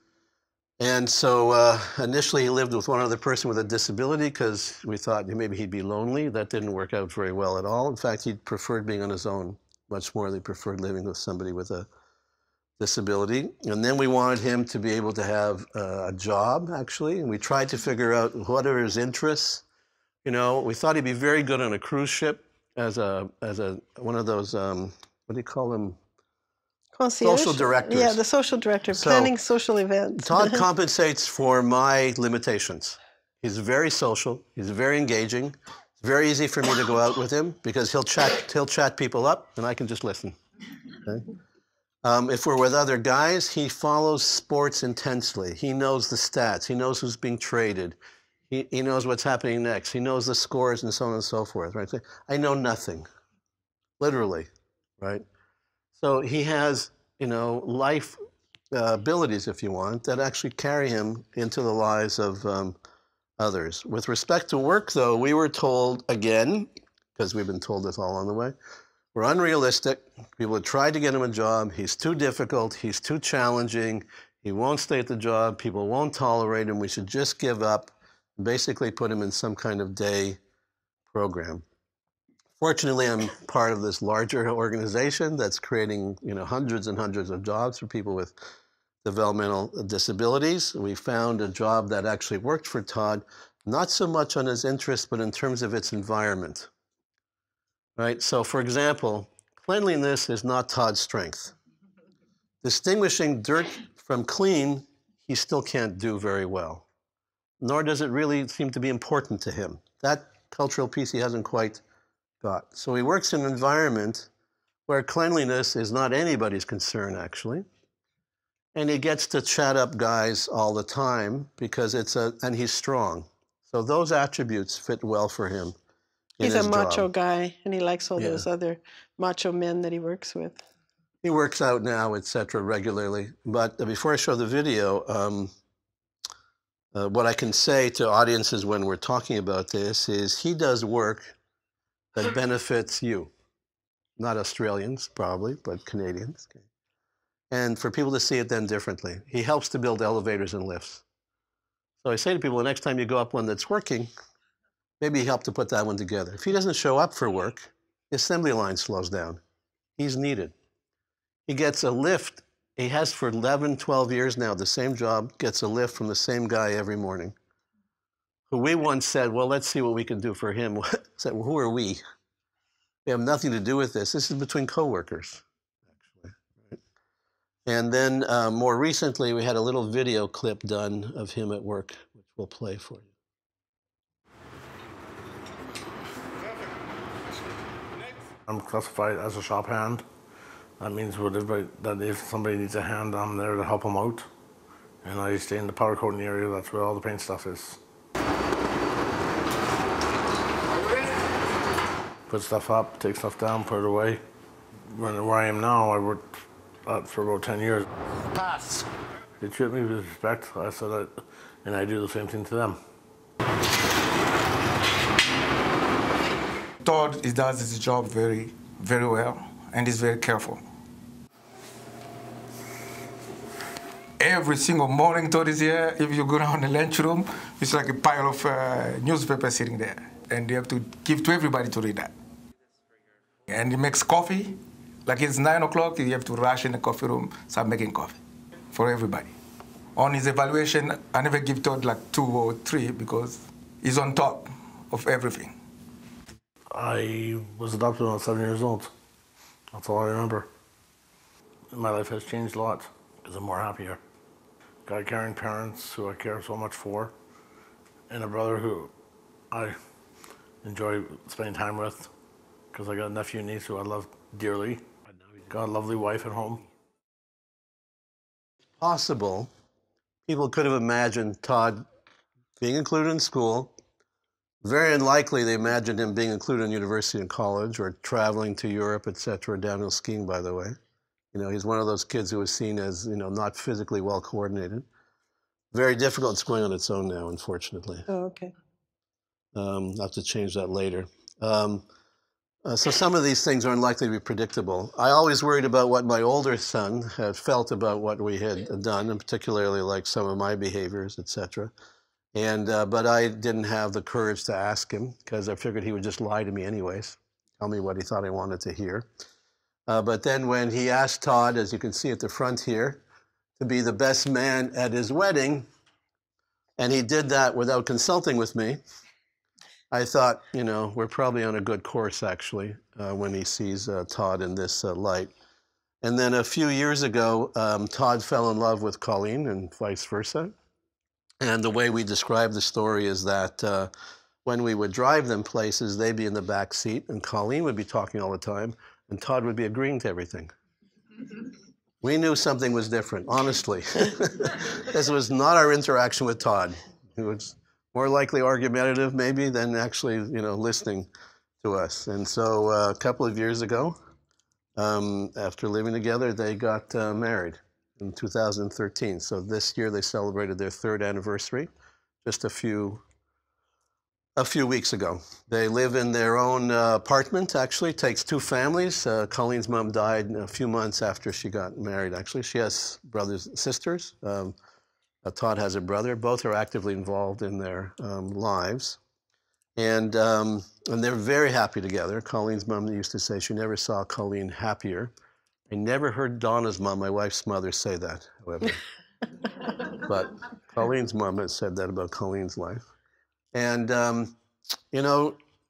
And so uh, initially he lived with one other person with a disability because we thought maybe he'd be lonely. That didn't work out very well at all. In fact, he preferred being on his own much more than he preferred living with somebody with a disability. And then we wanted him to be able to have uh, a job, actually. And we tried to figure out what are his interests. You know, we thought he'd be very good on a cruise ship as a, as a one of those, um, what do you call them? Concierge? Social directors. Yeah, the social director, So, planning social events. Todd compensates for my limitations. He's very social. He's very engaging. It's very easy for me to go out with him because he'll chat, he'll chat people up and I can just listen. Okay? Um, if we're with other guys, he follows sports intensely. He knows the stats. He knows who's being traded. He, he knows what's happening next. He knows the scores and so on and so forth, right? I know nothing, literally, right? So he has, you know, life uh, abilities, if you want, that actually carry him into the lives of um, others. With respect to work, though, we were told, again, because we've been told this all on the way, we're unrealistic. People have tried to get him a job. He's too difficult. He's too challenging. He won't stay at the job. People won't tolerate him. We should just give up and basically put him in some kind of day program. Fortunately, I'm part of this larger organization that's creating, you know, hundreds and hundreds of jobs for people with developmental disabilities. We found a job that actually worked for Todd, not so much on his interests, but in terms of its environment. Right? So, for example, cleanliness is not Todd's strength. Distinguishing dirt from clean, he still can't do very well. Nor does it really seem to be important to him. That cultural piece he hasn't quite got. So he works in an environment where cleanliness is not anybody's concern, actually. And he gets to chat up guys all the time because it's a, and he's strong. So those attributes fit well for him. He's a macho job. guy, and he likes all Yeah. those other macho men that he works with. He works out now, et cetera, regularly. But before I show the video, um, uh, what I can say to audiences when we're talking about this is he does work that benefits you. Not Australians, probably, but Canadians. Okay. And for people to see it then differently. He helps to build elevators and lifts. So I say to people, the next time you go up one that's working, maybe help to put that one together. If he doesn't show up for work, the assembly line slows down. He's needed. He gets a lift. He has for eleven, twelve years now, the same job, gets a lift from the same guy every morning. Who we once said, well, let's see what we can do for him. Said, well, who are we? We have nothing to do with this. This is between coworkers, actually. Right? And then uh, more recently, we had a little video clip done of him at work, which we'll play for you. I'm classified as a shop hand. That means whatever, that if somebody needs a hand, I'm there to help them out. And I stay in the powder coating area, that's where all the paint stuff is. Put stuff up, take stuff down, put it away. When, where I am now, I worked at for about ten years. Pass! They treat me with respect, I said that, and I do the same thing to them. Todd he does his job very, very well, and he's very careful. Every single morning Todd is here. If you go down the lunchroom, it's like a pile of uh, newspapers sitting there, and you have to give to everybody to read that. And he makes coffee. Like it's nine o'clock, you have to rush in the coffee room, start making coffee for everybody. On his evaluation, I never give Todd like two or three because he's on top of everything. I was adopted when I was seven years old. That's all I remember. My life has changed a lot because I'm more happier. Got caring parents who I care so much for, and a brother who I enjoy spending time with because I got a nephew and niece who I love dearly. Got a lovely wife at home. Possible, people could have imagined Todd being included in school. Very unlikely they imagined him being included in university and college or traveling to Europe, et cetera, downhill skiing, by the way. You know, he's one of those kids who was seen as, you know, not physically well coordinated. Very difficult. It's going on its own now, unfortunately. Oh, okay. Um, I'll have to change that later. Um, uh, so some of these things are unlikely to be predictable. I always worried about what my older son had felt about what we had done, and particularly like some of my behaviors, et cetera. And uh, but I didn't have the courage to ask him because I figured he would just lie to me anyways, tell me what he thought I wanted to hear. Uh, but then when he asked Todd, as you can see at the front here, to be the best man at his wedding, and he did that without consulting with me, I thought, you know, we're probably on a good course, actually, uh, when he sees uh, Todd in this uh, light. And then a few years ago, um, Todd fell in love with Colleen and vice versa. And the way we describe the story is that uh, when we would drive them places, they'd be in the back seat, and Colleen would be talking all the time, and Todd would be agreeing to everything. We knew something was different, honestly. This was not our interaction with Todd. It was more likely argumentative, maybe, than actually, you know, listening to us. And so uh, a couple of years ago, um, after living together, they got uh, married in two thousand thirteen. So this year they celebrated their third anniversary, just a few a few weeks ago. They live in their own uh, apartment, actually. It takes two families. Uh, Colleen's mom died a few months after she got married, actually. She has brothers and sisters. Um, uh, Todd has a brother. Both are actively involved in their um, lives. And, um, and they're very happy together. Colleen's mom used to say she never saw Colleen happier. I never heard Donna's mom, my wife's mother, say that, however. But Colleen's mom has said that about Colleen's life. And, um, you know,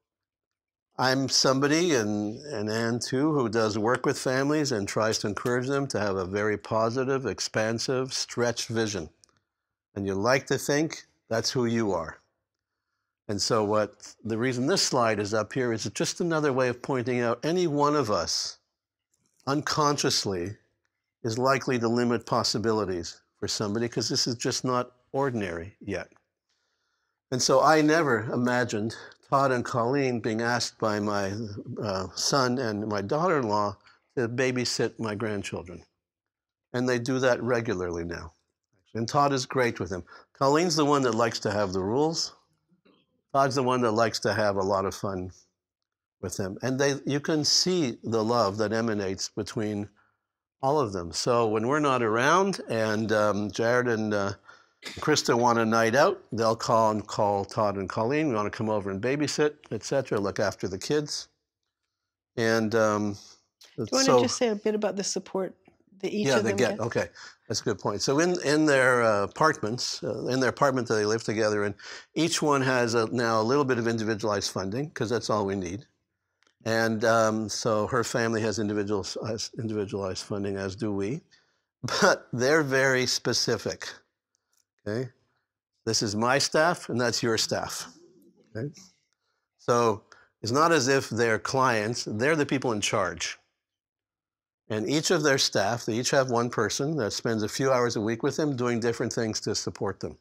I'm somebody, and, and Anne too, who does work with families and tries to encourage them to have a very positive, expansive, stretched vision. And you like to think that's who you are. And so what the reason this slide is up here is just another way of pointing out any one of us unconsciously is likely to limit possibilities for somebody because this is just not ordinary yet. And so I never imagined Todd and Colleen being asked by my uh, son and my daughter-in-law to babysit my grandchildren. And they do that regularly now. And Todd is great with them. Colleen's the one that likes to have the rules. Todd's the one that likes to have a lot of fun with them. And they, you can see the love that emanates between all of them. So when we're not around and um, Jared and uh, Krista want a night out, they'll call and call Todd and Colleen. We want to come over and babysit, et cetera, look after the kids. And um, Do you want so, to just say a bit about the support that each yeah, of they them get, get? okay, that's a good point. So in, in their uh, apartments, uh, in their apartment that they live together in, each one has a, now a little bit of individualized funding, because that's all we need. And um, so her family has individual, individualized funding, as do we. But they're very specific, okay? This is my staff, and that's your staff, okay? So it's not as if they're clients, they're the people in charge. And each of their staff, they each have one person that spends a few hours a week with them doing different things to support them.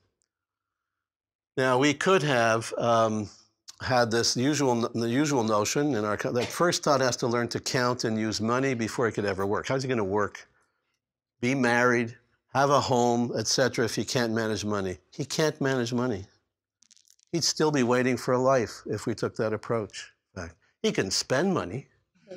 Now, we could have um, had this usual, the usual notion in our, that first Todd has to learn to count and use money before he could ever work. How's he going to work? Be married, have a home, et cetera, if he can't manage money. He can't manage money. He'd still be waiting for a life if we took that approach. In fact, he can spend money.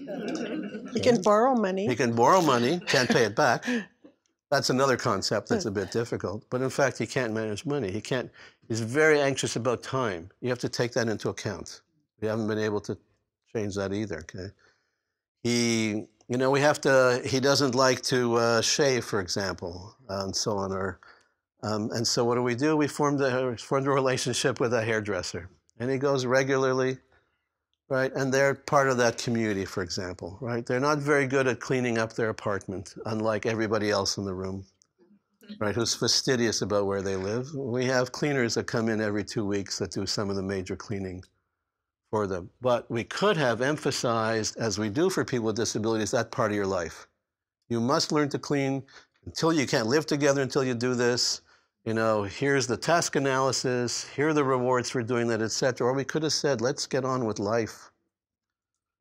He can borrow money. He can borrow money, can't pay it back. That's another concept that's a bit difficult. But in fact, he can't manage money. He can't, he's very anxious about time. You have to take that into account. We haven't been able to change that either, okay? He, you know, we have to, he doesn't like to uh, shave, for example, uh, and so on. Or, um, and so what do we do? We formed a, formed a relationship with a hairdresser. And he goes regularly, right? And they're part of that community, for example, right? They're not very good at cleaning up their apartment, unlike everybody else in the room, right? Who's fastidious about where they live. We have cleaners that come in every two weeks that do some of the major cleaning for them. But we could have emphasized, as we do for people with disabilities, that part of your life. You must learn to clean until you can't live together until you do this. You know, here's the task analysis, here are the rewards for doing that, et cetera. Or we could have said, let's get on with life.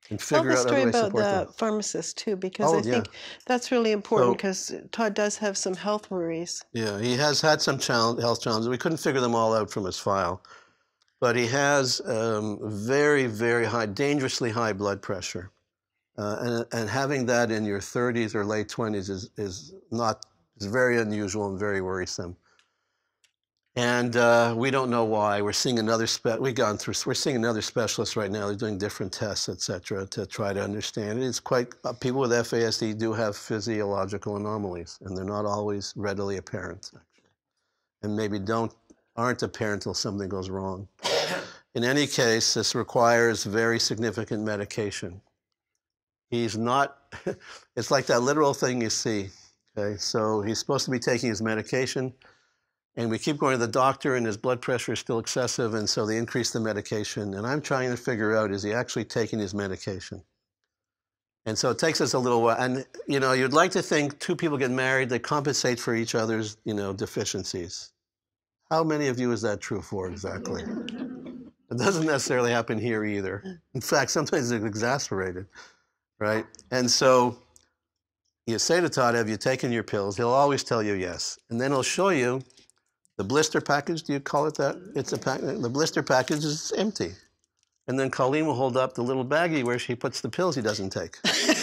and Tell figure the out story other ways to about support the them. pharmacist too, because Oh, I think yeah. that's really important So- because Todd does have some health worries. Yeah, he has had some challenge, health challenges. We couldn't figure them all out from his file. But he has um, very, very high, dangerously high blood pressure. Uh, and, and having that in your thirties or late twenties is, is not, is very unusual and very worrisome. And uh, we don't know why. We're seeing another, spe- we've gone through, we're seeing another specialist right now. They're doing different tests, et cetera, to try to understand it. It's quite, uh, people with F A S D do have physiological anomalies, and they're not always readily apparent, actually. And maybe don't, aren't apparent until something goes wrong. In any case, this requires very significant medication. He's not, it's like that literal thing you see, okay? So he's supposed to be taking his medication, and we keep going to the doctor, and his blood pressure is still excessive, and so they increase the medication. And I'm trying to figure out, is he actually taking his medication? And so it takes us a little while. And, you know, you'd like to think two people get married, they compensate for each other's, you know, deficiencies. How many of you is that true for exactly? It doesn't necessarily happen here either. In fact, sometimes it's exasperated, right? And so you say to Todd, have you taken your pills? He'll always tell you yes. And then he'll show you the blister package. Do you call it that? It's a pack. The blister package is empty. And then Colleen will hold up the little baggie where she puts the pills he doesn't take.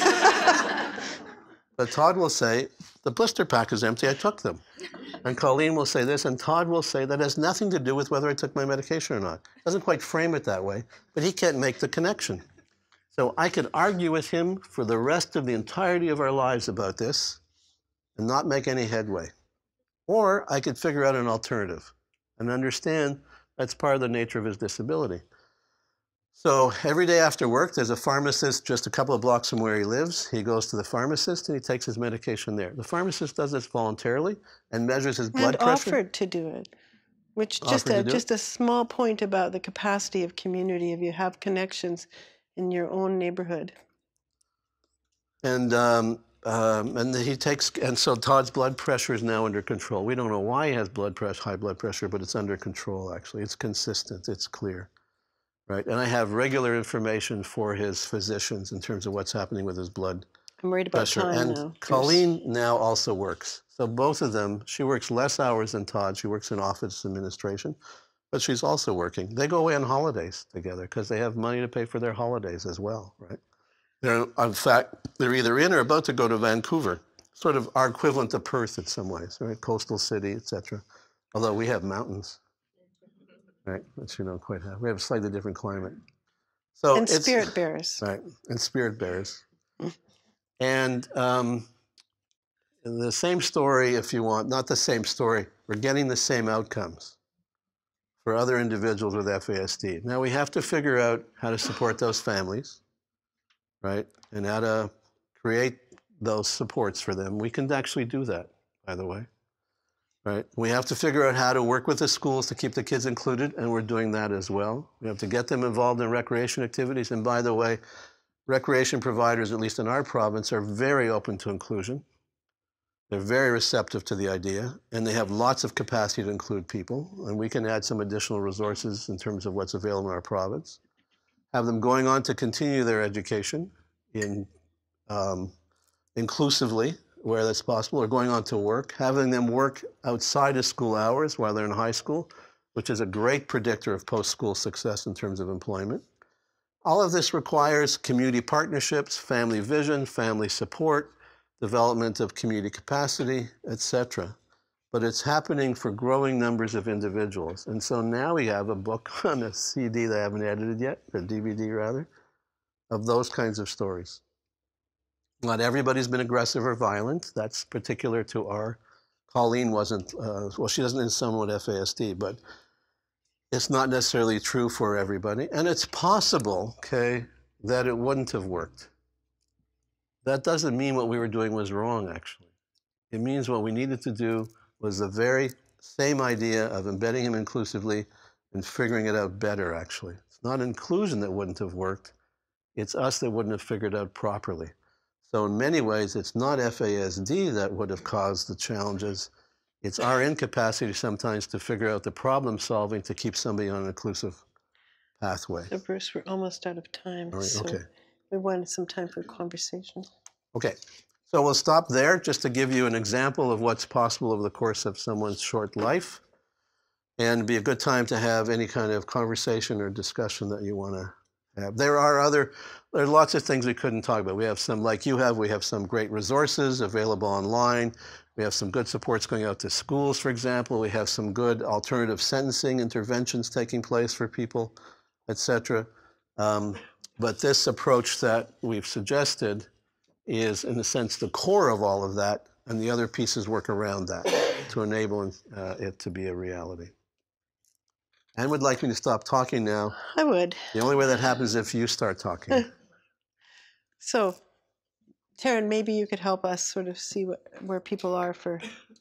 But Todd will say, the blister pack is empty, I took them. And Colleen will say this, and Todd will say that has nothing to do with whether I took my medication or not. Doesn't quite frame it that way, but he can't make the connection. So I could argue with him for the rest of the entirety of our lives about this and not make any headway. Or I could figure out an alternative and understand that's part of the nature of his disability. So every day after work, there's a pharmacist just a couple of blocks from where he lives. He goes to the pharmacist and he takes his medication there. The pharmacist does this voluntarily and measures his blood And pressure. offered to do it, which just Offered to a do it? just a small point about the capacity of community if you have connections in your own neighborhood. And um, um, and he takes, and so Todd's blood pressure is now under control. We don't know why he has blood pressure, high blood pressure, but it's under control. Actually, it's consistent. It's clear, right? And I have regular information for his physicians in terms of what's happening with his blood I'm worried about pressure. time And now. Chris. Colleen now also works. So both of them, she works less hours than Todd. She works in office administration, but she's also working. They go away on holidays together because they have money to pay for their holidays as well, right? They're, in fact, they're either in or about to go to Vancouver, sort of our equivalent to Perth in some ways, right? Coastal city, et cetera. Although we have mountains, right? Which you don't quite have. We have a slightly different climate. So And it's, spirit bearers. right? And spirit bearers. And um, the same story, if you want, not the same story. We're getting the same outcomes for other individuals with F A S D. Now we have to figure out how to support those families, right? And how to create those supports for them. We can actually do that, by the way, right? We have to figure out how to work with the schools to keep the kids included, and we're doing that as well. We have to get them involved in recreation activities. And by the way, recreation providers, at least in our province, are very open to inclusion. They're very receptive to the idea, and they have lots of capacity to include people. And we can add some additional resources in terms of what's available in our province. Have them going on to continue their education in um, inclusively, where that's possible, or going on to work. Having them work outside of school hours while they're in high school, which is a great predictor of post-school success in terms of employment. All of this requires community partnerships, family vision, family support, development of community capacity, et cetera. But it's happening for growing numbers of individuals. And so now we have a book on a C D that I haven't edited yet, or D V D rather, of those kinds of stories. Not everybody's been aggressive or violent. That's particular to our, Colleen wasn't, uh, well, she doesn't in someone with F A S D, but it's not necessarily true for everybody. And it's possible, okay, that it wouldn't have worked. That doesn't mean what we were doing was wrong, actually. It means what we needed to do was the very same idea of embedding him inclusively and figuring it out better, actually. It's not inclusion that wouldn't have worked. It's us that wouldn't have figured out properly. So in many ways, it's not F A S D that would have caused the challenges. It's our incapacity sometimes to figure out the problem solving to keep somebody on an inclusive pathway. So Bruce, we're almost out of time. All right, so okay. we wanted some time for conversation. Okay, so we'll stop there just to give you an example of what's possible over the course of someone's short life, and it'd be a good time to have any kind of conversation or discussion that you want to have. There are other, there are lots of things we couldn't talk about. We have some, like you have, we have some great resources available online. We have some good supports going out to schools, for example. We have some good alternative sentencing interventions taking place for people, et cetera. Um, but this approach that we've suggested is, in a sense, the core of all of that, and the other pieces work around that to enable uh, it to be a reality. Anne would like me to stop talking now. I would. The only way that happens is if you start talking. So, Taryn, maybe you could help us sort of see what, where people are for...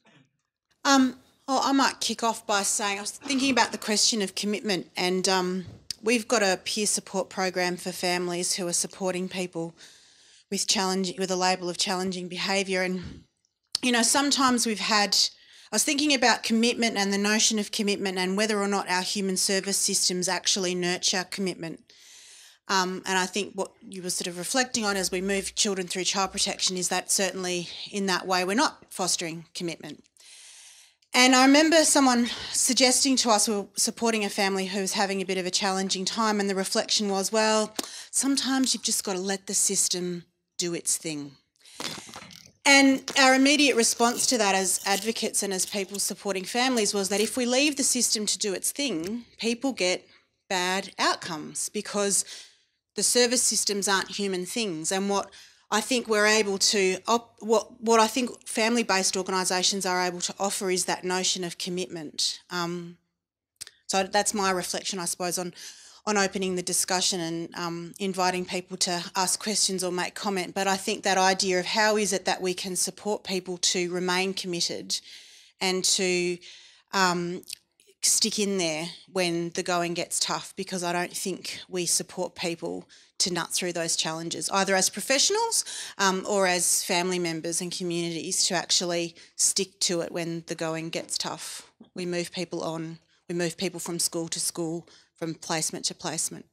Um, well, I might kick off by saying I was thinking about the question of commitment, and um, we've got a peer support program for families who are supporting people with challenge, with a label of challenging behaviour. And, you know, sometimes we've had... I was thinking about commitment and the notion of commitment and whether or not our human service systems actually nurture commitment. Um, and I think what you were sort of reflecting on as we move children through child protection is that certainly in that way we're not fostering commitment. And I remember someone suggesting to us we were supporting a family who was having a bit of a challenging time, and the reflection was, well, sometimes you've just got to let the system do its thing. And our immediate response to that as advocates and as people supporting families was that if we leave the system to do its thing, people get bad outcomes because the service systems aren't human things. And what I think we're able to, op what, what I think family-based organisations are able to offer is that notion of commitment. Um, so that's my reflection, I suppose, on, on opening the discussion and um, inviting people to ask questions or make comment. But I think that idea of how is it that we can support people to remain committed and to um, stick in there when the going gets tough, because I don't think we support people to nut through those challenges, either as professionals um, or as family members and communities, to actually stick to it when the going gets tough. We move people on, we move people from school to school, from placement to placement.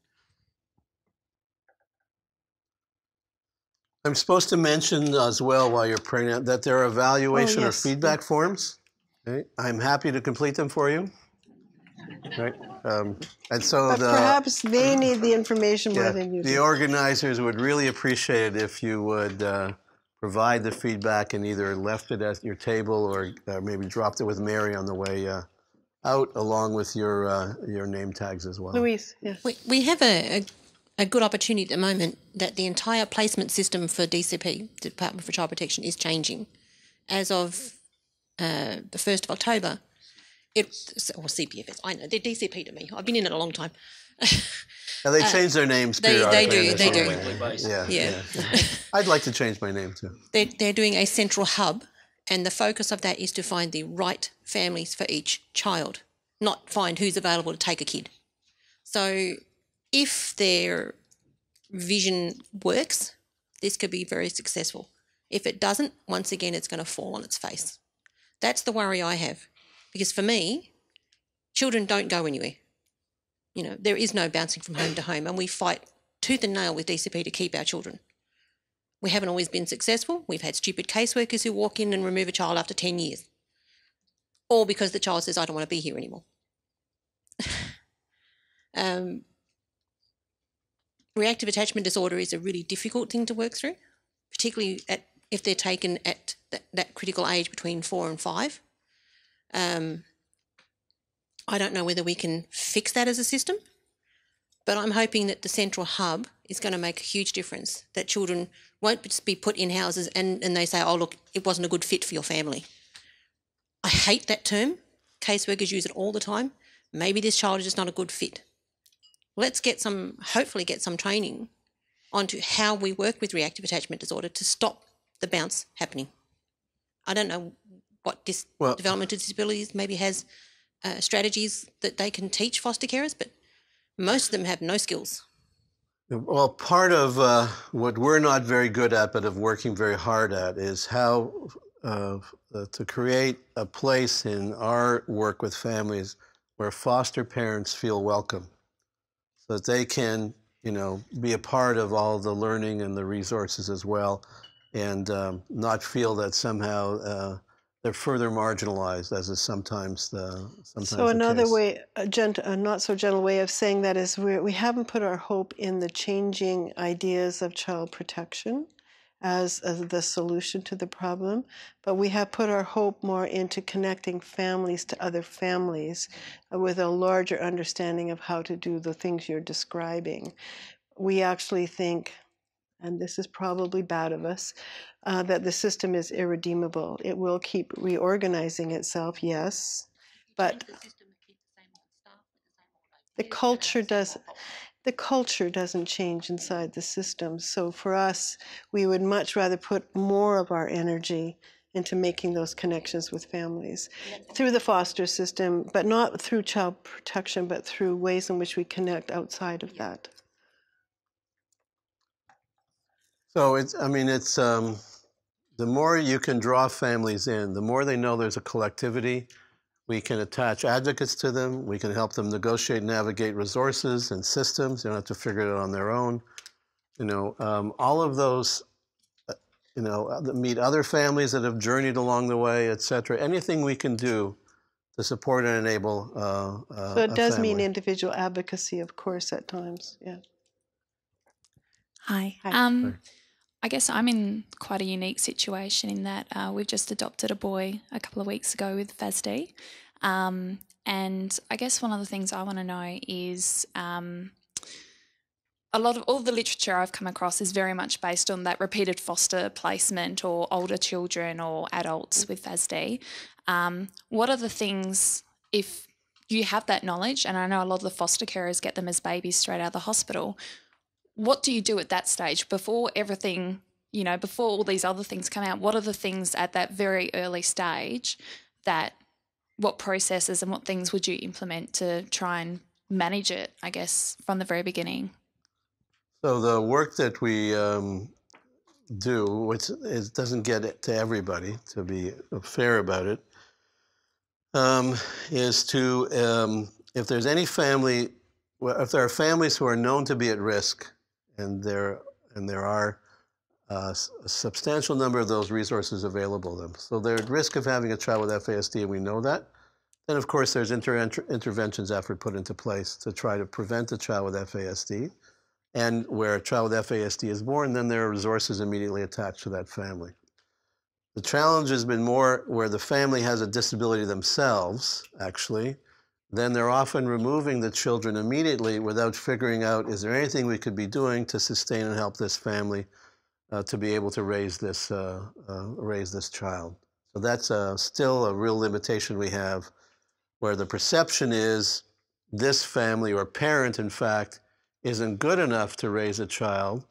I'm supposed to mention as well, while you're praying out, that there are evaluation Oh, yes. or feedback forms. Okay? I'm happy to complete them for you. Right? Um, and so But the, perhaps they need the information more yeah, than you the do. organizers would really appreciate it if you would uh, provide the feedback and either left it at your table or uh, maybe dropped it with Mary on the way uh, out, along with your uh, your name tags as well. Louise, yeah. We, we have a, a, a good opportunity at the moment that the entire placement system for D C P, Department for Child Protection, is changing. As of uh, the first of October, it, or C P F S, I know, they're D C P to me. I've been in it a long time. Now, they change their names they- periodically. they do, they do. Yeah, Yeah. yeah. I'd like to change my name too. They're, they're doing a central hub, and the focus of that is to find the right families for each child, not find who's available to take a kid. So if their vision works, this could be very successful. If it doesn't, once again, it's going to fall on its face. That's the worry I have. Because for me, children don't go anywhere. You know, there is no bouncing from home to home, and we fight tooth and nail with D C P to keep our children. We haven't always been successful. We've had stupid caseworkers who walk in and remove a child after ten years. All because the child says, I don't want to be here anymore. um, reactive attachment disorder is a really difficult thing to work through, particularly at, if they're taken at that, that critical age between four and five. Um, I don't know whether we can fix that as a system, but I'm hoping that the central hub is going to make a huge difference, that children won't just be put in houses and, and they say, oh, look, it wasn't a good fit for your family. I hate that term. Caseworkers use it all the time. Maybe this child is just not a good fit. Let's get some, hopefully get some training onto how we work with reactive attachment disorder to stop the bounce happening. I don't know what dis Well- developmental disabilities maybe has uh, strategies that they can teach foster carers, but most of them have no skills. Well, part of uh, what we're not very good at, but of working very hard at, is how uh, uh, to create a place in our work with families where foster parents feel welcome, so that they can you know, be a part of all the learning and the resources as well, and um, not feel that somehow uh, they're further marginalized, as is sometimes the sometimes So the another case. way, a, gent, a not so gentle way of saying that is we we haven't put our hope in the changing ideas of child protection as, as the solution to the problem, but we have put our hope more into connecting families to other families uh, with a larger understanding of how to do the things you're describing. We actually think, and this is probably bad of us, uh, that the system is irredeemable. It will keep reorganizing itself, yes, but the culture does. The culture doesn't change inside the system. So for us, we would much rather put more of our energy into making those connections with families through the foster system, but not through child protection, but through ways in which we connect outside of that. So it's, I mean, it's, um, the more you can draw families in, the more they know there's a collectivity. We can attach advocates to them. We can help them negotiate and navigate resources and systems. They don't have to figure it out on their own. You know, um, all of those, uh, you know, uh, meet other families that have journeyed along the way, et cetera. Anything we can do to support and enable uh, uh, So it a does family. mean individual advocacy, of course, at times, yeah. Hi. Hi. Um, Hi. I guess I'm in quite a unique situation in that uh, we've just adopted a boy a couple of weeks ago with F A S D. Um, and I guess one of the things I want to know is um, a lot of all the literature I've come across is very much based on that repeated foster placement or older children or adults with F A S D. Um, what are the things, if you have that knowledge, and I know a lot of the foster carers get them as babies straight out of the hospital, what do you do at that stage before everything, you know, before all these other things come out? What are the things at that very early stage that, what processes and what things would you implement to try and manage it, I guess, from the very beginning? So the work that we um, do, which is, doesn't get it to everybody, to be fair about it, um, is to, um, if there's any family, well, if there are families who are known to be at risk, and there and there are uh, a substantial number of those resources available to them, so they're at risk of having a child with F A S D, and we know that. Then, of course, there's inter interventions effort put into place to try to prevent a child with F A S D. And where a child with F A S D is born, then there are resources immediately attached to that family. The challenge has been more where the family has a disability themselves, actually. Then they're often removing the children immediately without figuring out, is there anything we could be doing to sustain and help this family uh, to be able to raise this, uh, uh, raise this child? So that's uh, still a real limitation we have, where the perception is this family or parent, in fact, isn't good enough to raise a child,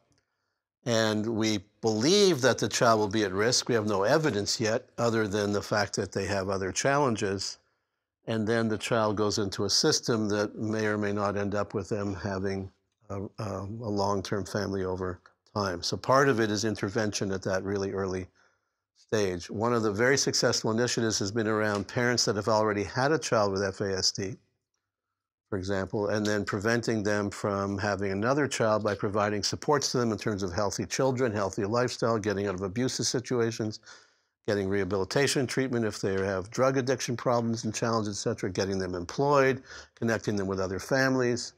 and we believe that the child will be at risk. We have no evidence yet other than the fact that they have other challenges. And then the child goes into a system that may or may not end up with them having a, a, a long-term family over time. So part of it is intervention at that really early stage. One of the very successful initiatives has been around parents that have already had a child with F A S D, for example, and then preventing them from having another child by providing supports to them in terms of healthy children, healthy lifestyle, getting out of abusive situations, getting rehabilitation treatment if they have drug addiction problems and challenges, et cetera, getting them employed, connecting them with other families.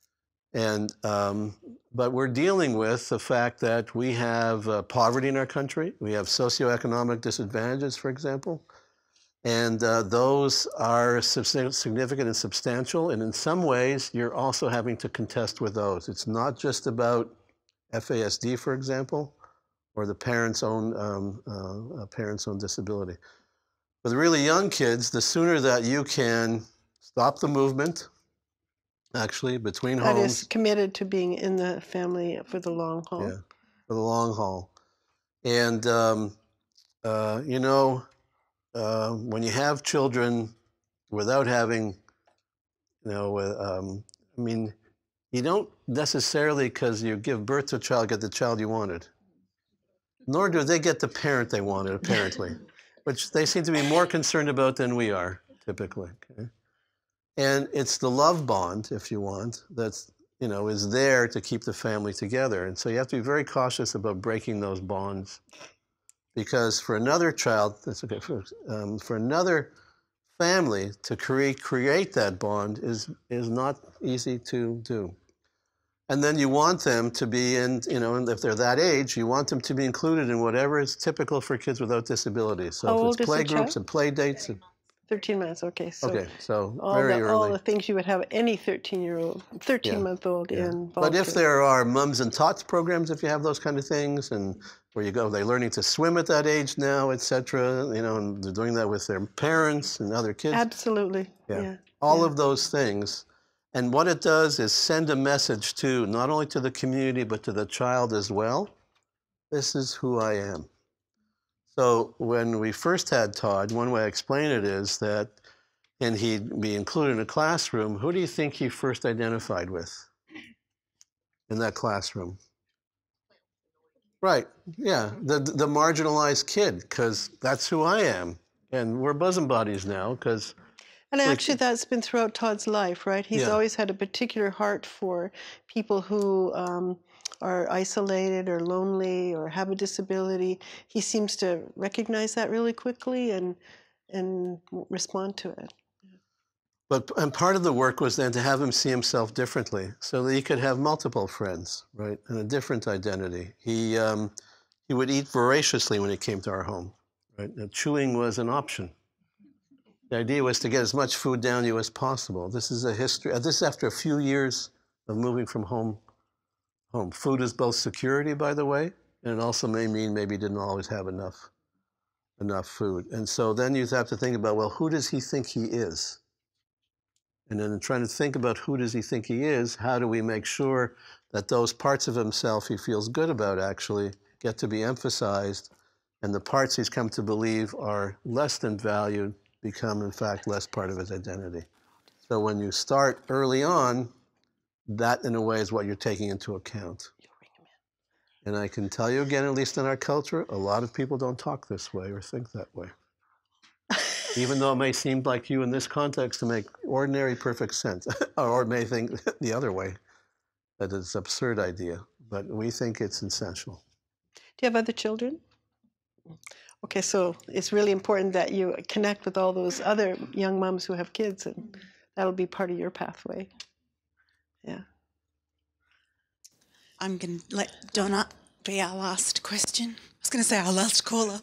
And, um, but we're dealing with the fact that we have uh, poverty in our country. We have socioeconomic disadvantages, for example. And uh, those are significant and substantial. And in some ways, you're also having to contest with those. It's not just about F A S D, for example, or the parent's own, um, uh, parent's own disability. With really young kids, the sooner that you can stop the movement, actually, between That homes. is committed to being in the family for the long haul. Yeah, for the long haul. And, um, uh, you know, uh, when you have children without having, you know, uh, um, I mean, you don't necessarily, because you give birth to a child, get the child you wanted. Nor do they get the parent they wanted, apparently, which they seem to be more concerned about than we are, typically. Okay? And it's the love bond, if you want, that's you know, is there to keep the family together. And so you have to be very cautious about breaking those bonds. Because for another child, that's okay, for, um, for another family to create, create that bond is, is not easy to do. And then you want them to be in, you know, if they're that age, you want them to be included in whatever is typical for kids without disabilities. So How if old it's is play the groups child? and play dates. And, thirteen months, okay. So okay, so all very the, early. all the things you would have any thirteen-year-old, thirteen-month-old Yeah. involved. But if in. there are mums and tots programs, if you have those kind of things, and where you go, they're learning to swim at that age now, et cetera, you know, and they're doing that with their parents and other kids. Absolutely, yeah. Yeah. All yeah. of those things. And what it does is send a message to, not only to the community, but to the child as well. This is who I am. So when we first had Todd, one way I explain it is that, and he'd be included in a classroom, who do you think he first identified with in that classroom? Right, yeah, the, the marginalized kid, because that's who I am. And we're bosom buddies now, because And actually, that's been throughout Todd's life, right? He's Yeah. always had a particular heart for people who um, are isolated or lonely or have a disability. He seems to recognize that really quickly and and respond to it. But and part of the work was then to have him see himself differently, so that he could have multiple friends, right, and a different identity. He um, he would eat voraciously when he came to our home, right? And chewing was an option. The idea was to get as much food down you as possible. This is a history. Uh, this is after a few years of moving from home. Home food is both security, by the way, and it also may mean maybe he didn't always have enough enough food. And so then you have to think about, well, who does he think he is? And then trying to think about who does he think he is, how do we make sure that those parts of himself he feels good about actually get to be emphasized, and the parts he's come to believe are less than valued become, in fact, less part of his identity. So when you start early on, that, in a way, is what you're taking into account. And I can tell you again, at least in our culture, a lot of people don't talk this way or think that way. Even though it may seem like you in this context to make ordinary, perfect sense, or may think the other way, that it's an absurd idea. But we think it's essential. Do you have other children? Okay, so it's really important that you connect with all those other young moms who have kids, and that'll be part of your pathway. Yeah. I'm going to let Donna be our last question. I was going to say our last caller.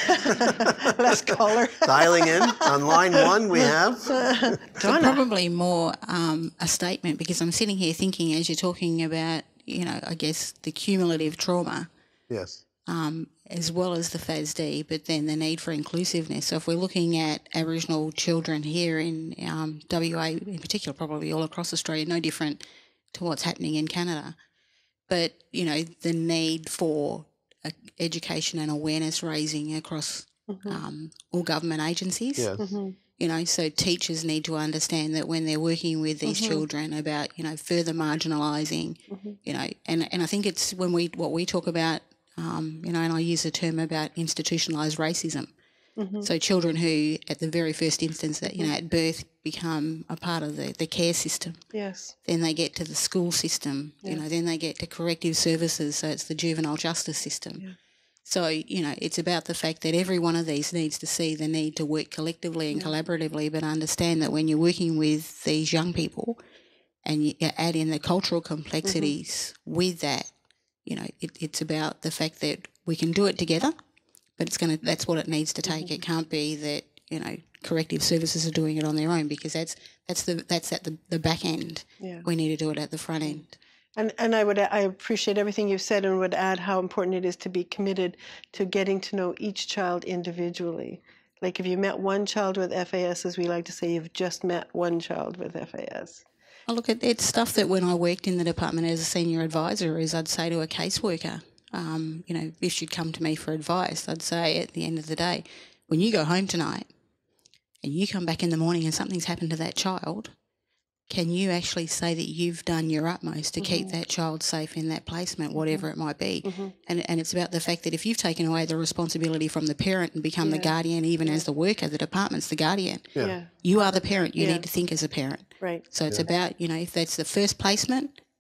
Last caller. Dialing in on line one, we have Donna. Probably more um, a statement, because I'm sitting here thinking, as you're talking about, you know, I guess the cumulative trauma. Yes. Um, as well as the F A S D, but then the need for inclusiveness. So if we're looking at Aboriginal children here in um, W A in particular, probably all across Australia, no different to what's happening in Canada. But, you know, the need for uh, education and awareness raising across mm-hmm. um, all government agencies. Yes. Mm-hmm. You know, so teachers need to understand that when they're working with these mm-hmm. children about, you know, further marginalising, mm-hmm. you know, and, and I think it's when we, what we talk about, Um, you know, and I use the term about institutionalised racism. Mm-hmm. So children who, at the very first instance, that you know, at birth, become a part of the, the care system. Yes. Then they get to the school system. Yes. You know, then they get to corrective services. So it's the juvenile justice system. Yeah. So you know, it's about the fact that every one of these needs to see the need to work collectively and yeah. collaboratively, but understand that when you're working with these young people, and you add in the cultural complexities mm-hmm. with that. You know, it, it's about the fact that we can do it together, but it's going to, that's what it needs to take. Mm-hmm. It can't be that, you know, corrective services are doing it on their own, because that's that's the that's at the, the back end. Yeah. We need to do it at the front end. And and I would I appreciate everything you've said, and would add how important it is to be committed to getting to know each child individually. Like if you met one child with F A S, as we like to say, you've just met one child with F A S. Oh, look, it's stuff that when I worked in the department as a senior advisor is I'd say to a caseworker, um, you know, if she'd come to me for advice, I'd say at the end of the day, when you go home tonight and you come back in the morning and something's happened to that child, can you actually say that you've done your utmost to mm-hmm. keep that child safe in that placement, whatever mm-hmm. it might be? Mm-hmm. And and it's about the fact that if you've taken away the responsibility from the parent and become yeah. the guardian, even yeah. as the worker, the department's the guardian. Yeah. You are the parent. You yeah. need to think as a parent. Right. So it's yeah. about, you know, if that's the first placement,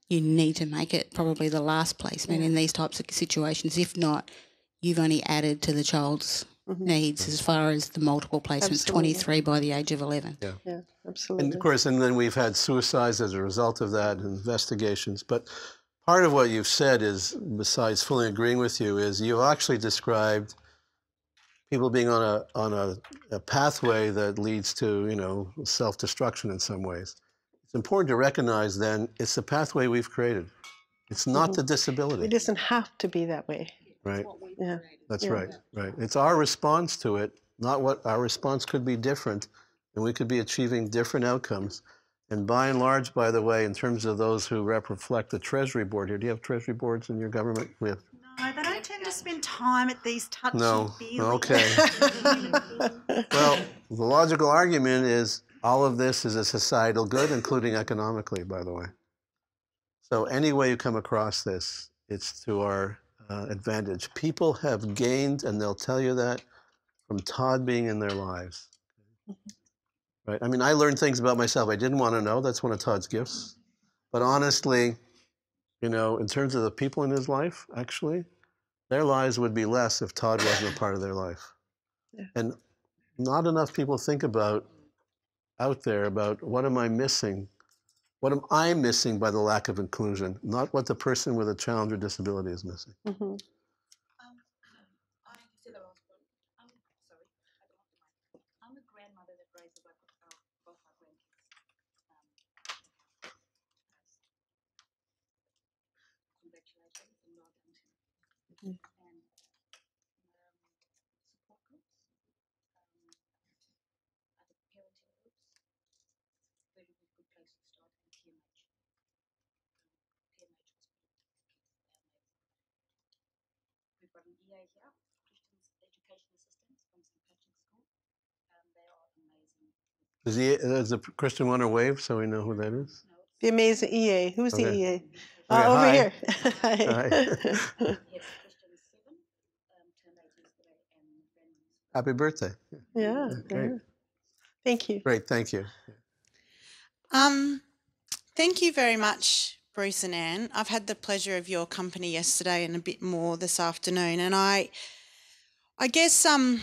you need to make it probably the last placement Yeah. in these types of situations. If not, you've only added to the child's Mhm. needs as far as the multiple placements, Absolutely. twenty-three by the age of eleven. Yeah. Yeah, And absolutely. of course, and then we've had suicides as a result of that, investigations. But part of what you've said is, besides fully agreeing with you, is you've actually described people being on a on a, a pathway that leads to, you know, self-destruction in some ways. It's important to recognize then it's the pathway we've created. It's not Mhm. the disability. It doesn't have to be that way. Right. Yeah. That's Yeah. right. Right. It's our response to it, not what our response could be different, and we could be achieving different outcomes. And by and large, by the way, in terms of those who rep reflect the Treasury Board here, do you have Treasury Boards in your government? We have. No, they don't tend to spend time at these touchy No. feely. Okay. Well, the logical argument is all of this is a societal good, including economically, by the way. So any way you come across this, it's to our uh, advantage. People have gained, and they'll tell you that, from Todd being in their lives. Right? I mean, I learned things about myself I didn't want to know. That's one of Todd's gifts. But honestly, you know, in terms of the people in his life, actually, their lives would be less if Todd wasn't a part of their life. Yeah. And not enough people think about out there about what am I missing? What am I missing by the lack of inclusion? Not what the person with a challenge or disability is missing. Mhm. Um, I can see the last one. I'm sorry, I don't have the mic. I'm a grandmother that raises up uh, both our grandkids. Um, congratulations and well done to you. Mhm. And um, support groups, um, other parenting groups, very good, good place to start, and P M H. Um, P M H Hospital. We've got an E A here, Christian's Education Assistants from Saint Patrick's School. Um, they are amazing. Does he, does the Christian want to wave so we know who that is? The amazing E A. Who's the Okay. E A? Okay, Uh, over hi. here. Hi. Yes, Christian seven, um, turned eight yesterday, and Brandon's Happy birthday. Yeah. Great. yeah. Thank you. Great, thank you. Um, thank you very much, Bruce and Anne. I've had the pleasure of your company yesterday and a bit more this afternoon, and I, I guess um,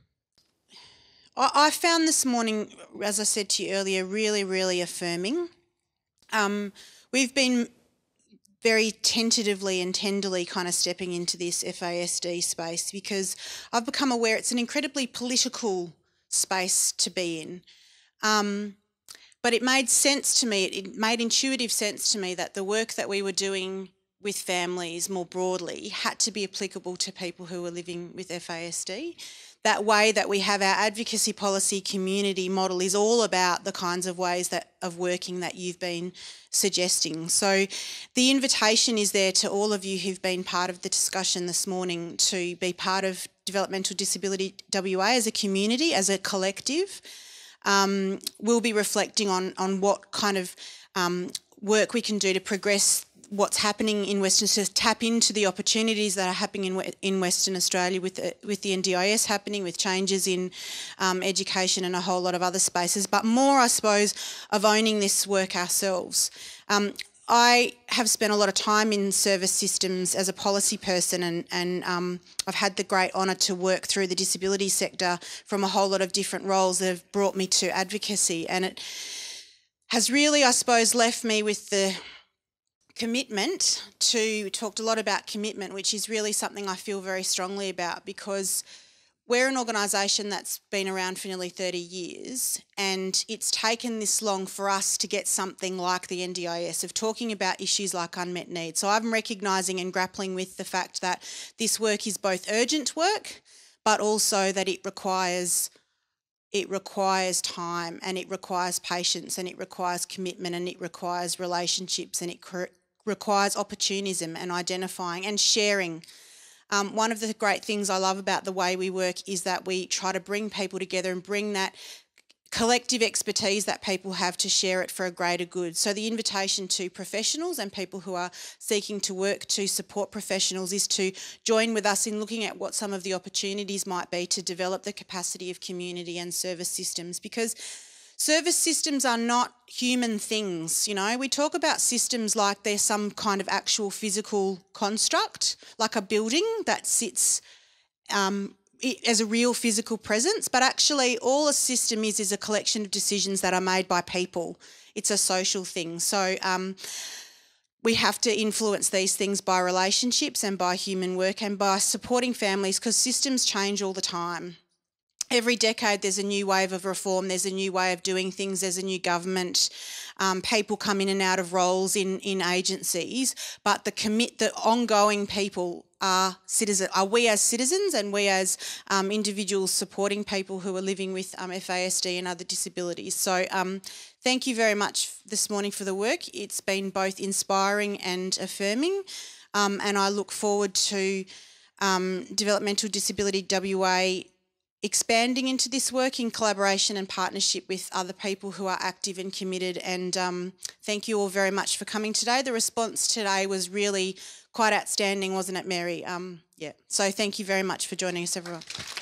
I, I found this morning, as I said to you earlier, really, really affirming. Um, we've been very tentatively and tenderly kind of stepping into this F A S D space because I've become aware it's an incredibly political space to be in. Um, but it made sense to me, it made intuitive sense to me that the work that we were doing with families more broadly had to be applicable to people who were living with F A S D. That way that we have our advocacy policy community model is all about the kinds of ways that of working that you've been suggesting. So the invitation is there to all of you who've been part of the discussion this morning to be part of Developmental Disability W A as a community, as a collective. Um, we'll be reflecting on, on what kind of um, work we can do to progress what's happening in Western Australia, tap into the opportunities that are happening in in Western Australia with the, with the N D I S happening, with changes in um, education and a whole lot of other spaces, but more, I suppose, of owning this work ourselves. Um, I have spent a lot of time in service systems as a policy person, and, and um, I've had the great honour to work through the disability sector from a whole lot of different roles that have brought me to advocacy, and it has really, I suppose, left me with the commitment to, we talked a lot about commitment, which is really something I feel very strongly about, because we're an organisation that's been around for nearly thirty years, and it's taken this long for us to get something like the N D I S, of talking about issues like unmet needs. So I'm recognising and grappling with the fact that this work is both urgent work, but also that it requires it requires time, and it requires patience, and it requires commitment, and it requires relationships, and it requires opportunism and identifying and sharing. Um, one of the great things I love about the way we work is that we try to bring people together and bring that collective expertise that people have to share it for a greater good. So the invitation to professionals and people who are seeking to work to support professionals is to join with us in looking at what some of the opportunities might be to develop the capacity of community and service systems, because Service systems are not human things, you know. We talk about systems like they're some kind of actual physical construct, like a building that sits um, as a real physical presence, but actually all a system is is a collection of decisions that are made by people. It's a social thing. So um, we have to influence these things by relationships and by human work and by supporting families, because systems change all the time. Every decade there's a new wave of reform, there's a new way of doing things, there's a new government, um, people come in and out of roles in, in agencies, but the commit, the ongoing people are citizen, are we as citizens and we as um, individuals supporting people who are living with um, F A S D and other disabilities. So um, thank you very much this morning for the work. It's been both inspiring and affirming, um, and I look forward to um, Developmental Disability W A expanding into this work in collaboration and partnership with other people who are active and committed. And um, thank you all very much for coming today. The response today was really quite outstanding, wasn't it, Mary? Um, yeah. So thank you very much for joining us, everyone.